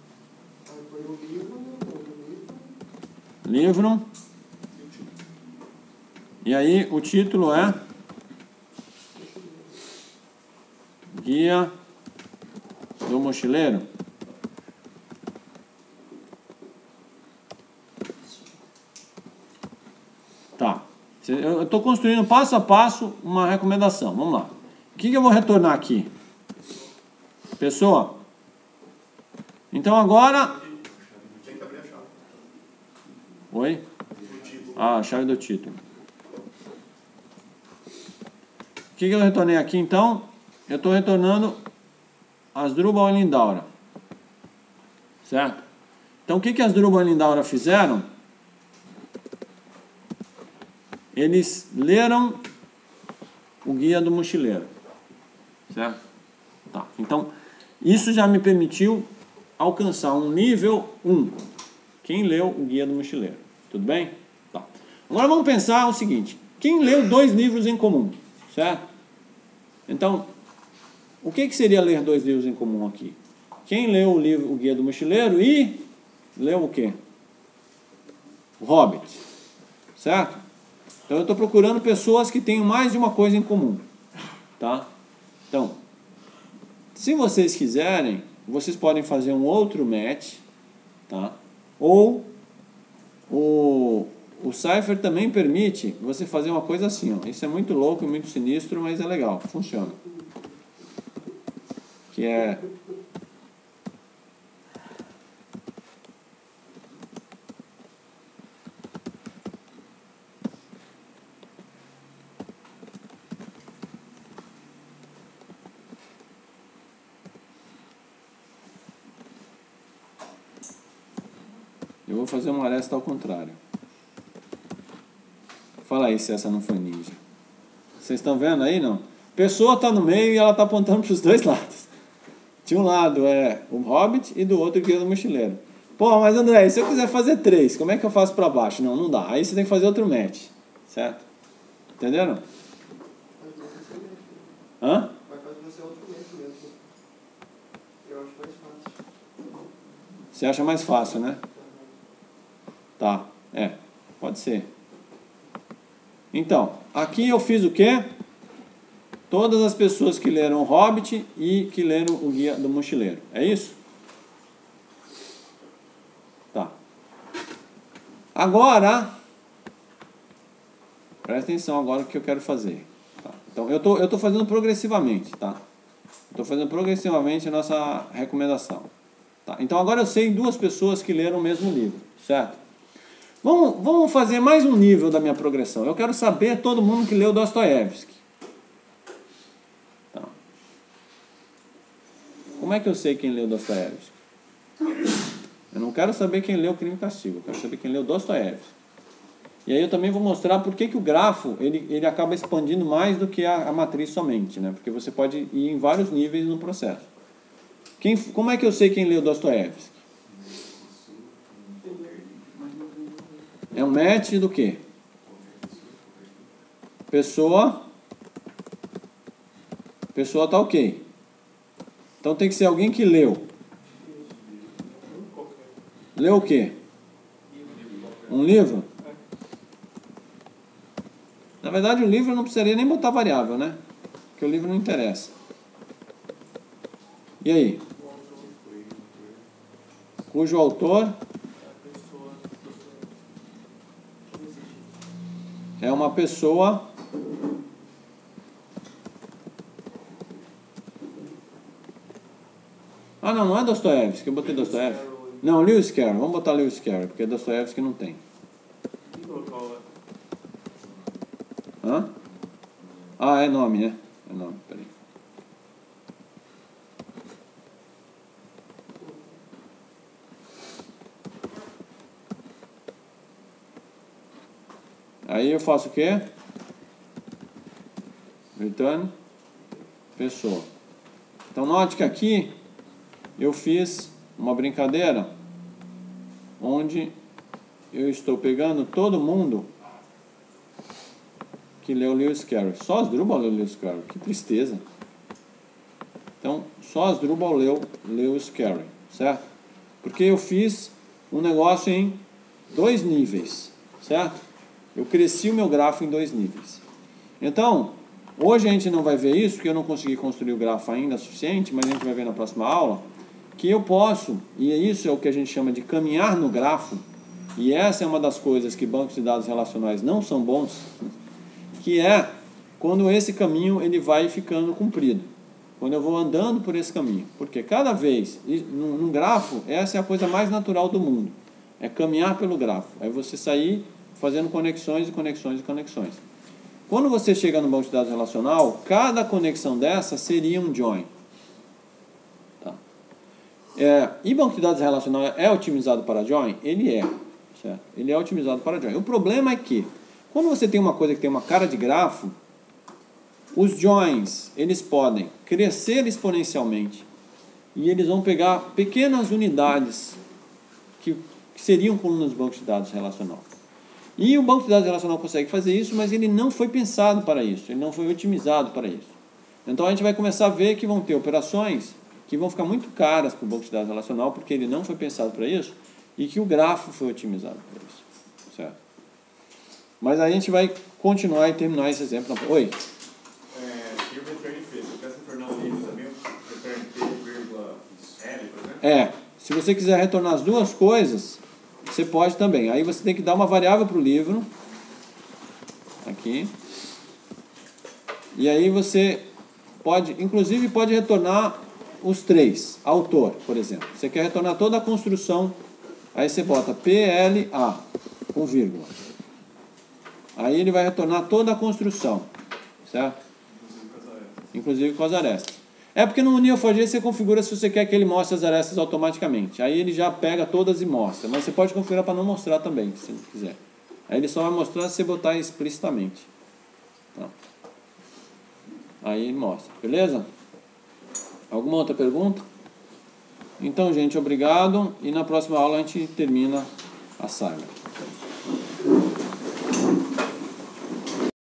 Livro. E aí o título é Guia do Mochileiro. Tá. Eu estou construindo passo a passo uma recomendação. Vamos lá. O que, que eu vou retornar aqui? Pessoa. Então agora... Tem que abrir a chave. Oi? Ah, a chave do título. O que, que eu retornei aqui então? Eu estou retornando Asdrubal e Lindaura. Certo? Então o que, que Asdrubal e Lindaura fizeram? Eles leram o Guia do Mochileiro. Certo? Tá. Então, isso já me permitiu alcançar um nível um. Quem leu o Guia do Mochileiro. Tudo bem? Tá. Agora vamos pensar o seguinte. Quem leu dois livros em comum? Certo? Então, o que, que seria ler dois livros em comum aqui? Quem leu o livro O Guia do Mochileiro e leu o quê? O Hobbit. Certo? Então eu estou procurando pessoas que tenham mais de uma coisa em comum. Tá? Então, se vocês quiserem, vocês podem fazer um outro match. Tá? Ou o, o Cypher também permite você fazer uma coisa assim. Ó. Isso é muito louco e muito sinistro, mas é legal. Funciona. Que é... Eu vou fazer uma aresta ao contrário. Fala aí se essa não foi ninja. Vocês estão vendo aí, não? A pessoa está no meio e ela está apontando para os dois lados. De um lado é o Hobbit e do outro o Guia do Mochileiro. Pô, mas André, se eu quiser fazer três, como é que eu faço para baixo? Não, não dá. Aí você tem que fazer outro match. Certo? Entenderam? Hã? Vai fazer você outro match mesmo. Eu acho mais fácil. Você acha mais fácil, né? Tá, é, pode ser. Então, aqui eu fiz o quê? Todas as pessoas que leram o Hobbit e que leram o Guia do Mochileiro. É isso? Tá. Agora, presta atenção agora no que eu quero fazer. Tá. Então, eu tô, eu tô fazendo progressivamente, tá? Estou fazendo progressivamente a nossa recomendação. Tá. Então, agora eu sei duas pessoas que leram o mesmo livro, certo? Vamos, vamos fazer mais um nível da minha progressão. Eu quero saber todo mundo que leu Dostoiévski. Tá. Como é que eu sei quem leu Dostoiévski? Eu não quero saber quem leu Crime e Castigo. Eu quero saber quem leu Dostoiévski. E aí eu também vou mostrar por que, que o grafo ele, ele acaba expandindo mais do que a, a matriz somente. Né? Porque você pode ir em vários níveis no processo. Quem, como é que eu sei quem leu Dostoiévski? É um match do quê? Pessoa. Pessoa tá ok. Então tem que ser alguém que leu. Leu o quê? Um livro? Na verdade, o livro eu não precisaria nem botar variável, né? Porque o livro não interessa. E aí? Cujo autor é uma pessoa Ah, não, não é Dostoiévski, eu botei Dostoiévski. Não, Lewis Carroll, vamos botar Lewis Carroll, porque Dostoiévski não tem. Hã? Ah, é nome, né? É nome, peraí. Aí eu faço o quê? Return pessoa. Então note que aqui eu fiz uma brincadeira onde eu estou pegando todo mundo que leu Lewis Carroll. Só Asdrubal leu Lewis Carroll. Que tristeza. Então, só Asdrubal leu Lewis Carroll, certo? Porque eu fiz um negócio em dois níveis, certo? Eu cresci o meu grafo em dois níveis. Então, hoje a gente não vai ver isso, porque eu não consegui construir o grafo ainda suficiente, mas a gente vai ver na próxima aula, que eu posso, e isso é o que a gente chama de caminhar no grafo, e essa é uma das coisas que bancos de dados relacionais não são bons, que é quando esse caminho ele vai ficando comprido, quando eu vou andando por esse caminho, porque cada vez, num, num grafo, essa é a coisa mais natural do mundo, é caminhar pelo grafo, é você sair fazendo conexões e conexões e conexões. Quando você chega no banco de dados relacional, cada conexão dessa seria um join. Tá. É, e banco de dados relacional é otimizado para join? Ele é. Certo? Ele é otimizado para join. O problema é que, quando você tem uma coisa que tem uma cara de grafo, os joins, eles podem crescer exponencialmente e eles vão pegar pequenas unidades que, que seriam colunas do banco de dados relacional. E o banco de dados relacional consegue fazer isso, mas ele não foi pensado para isso, ele não foi otimizado para isso. Então a gente vai começar a ver que vão ter operações que vão ficar muito caras para o banco de dados relacional, porque ele não foi pensado para isso, e que o grafo foi otimizado para isso. Certo? Mas a gente vai continuar e terminar esse exemplo. Oi? É, e o return P? Se eu quisesse retornar um livro também, return P, vírgula L, por exemplo? É, se você quiser retornar as duas coisas, você pode também. Aí você tem que dar uma variável para o livro. Aqui. E aí você pode, inclusive pode retornar os três. Autor, por exemplo. Você quer retornar toda a construção. Aí você bota P L A com vírgula. Aí ele vai retornar toda a construção. Certo? Inclusive com as arestas. É porque no neo four j você configura se você quer que ele mostre as arestas automaticamente. Aí ele já pega todas e mostra. Mas você pode configurar para não mostrar também, se não quiser. Aí ele só vai mostrar se você botar explicitamente. Tá. Aí ele mostra. Beleza? Alguma outra pergunta? Então, gente, obrigado. E na próxima aula a gente termina a saga.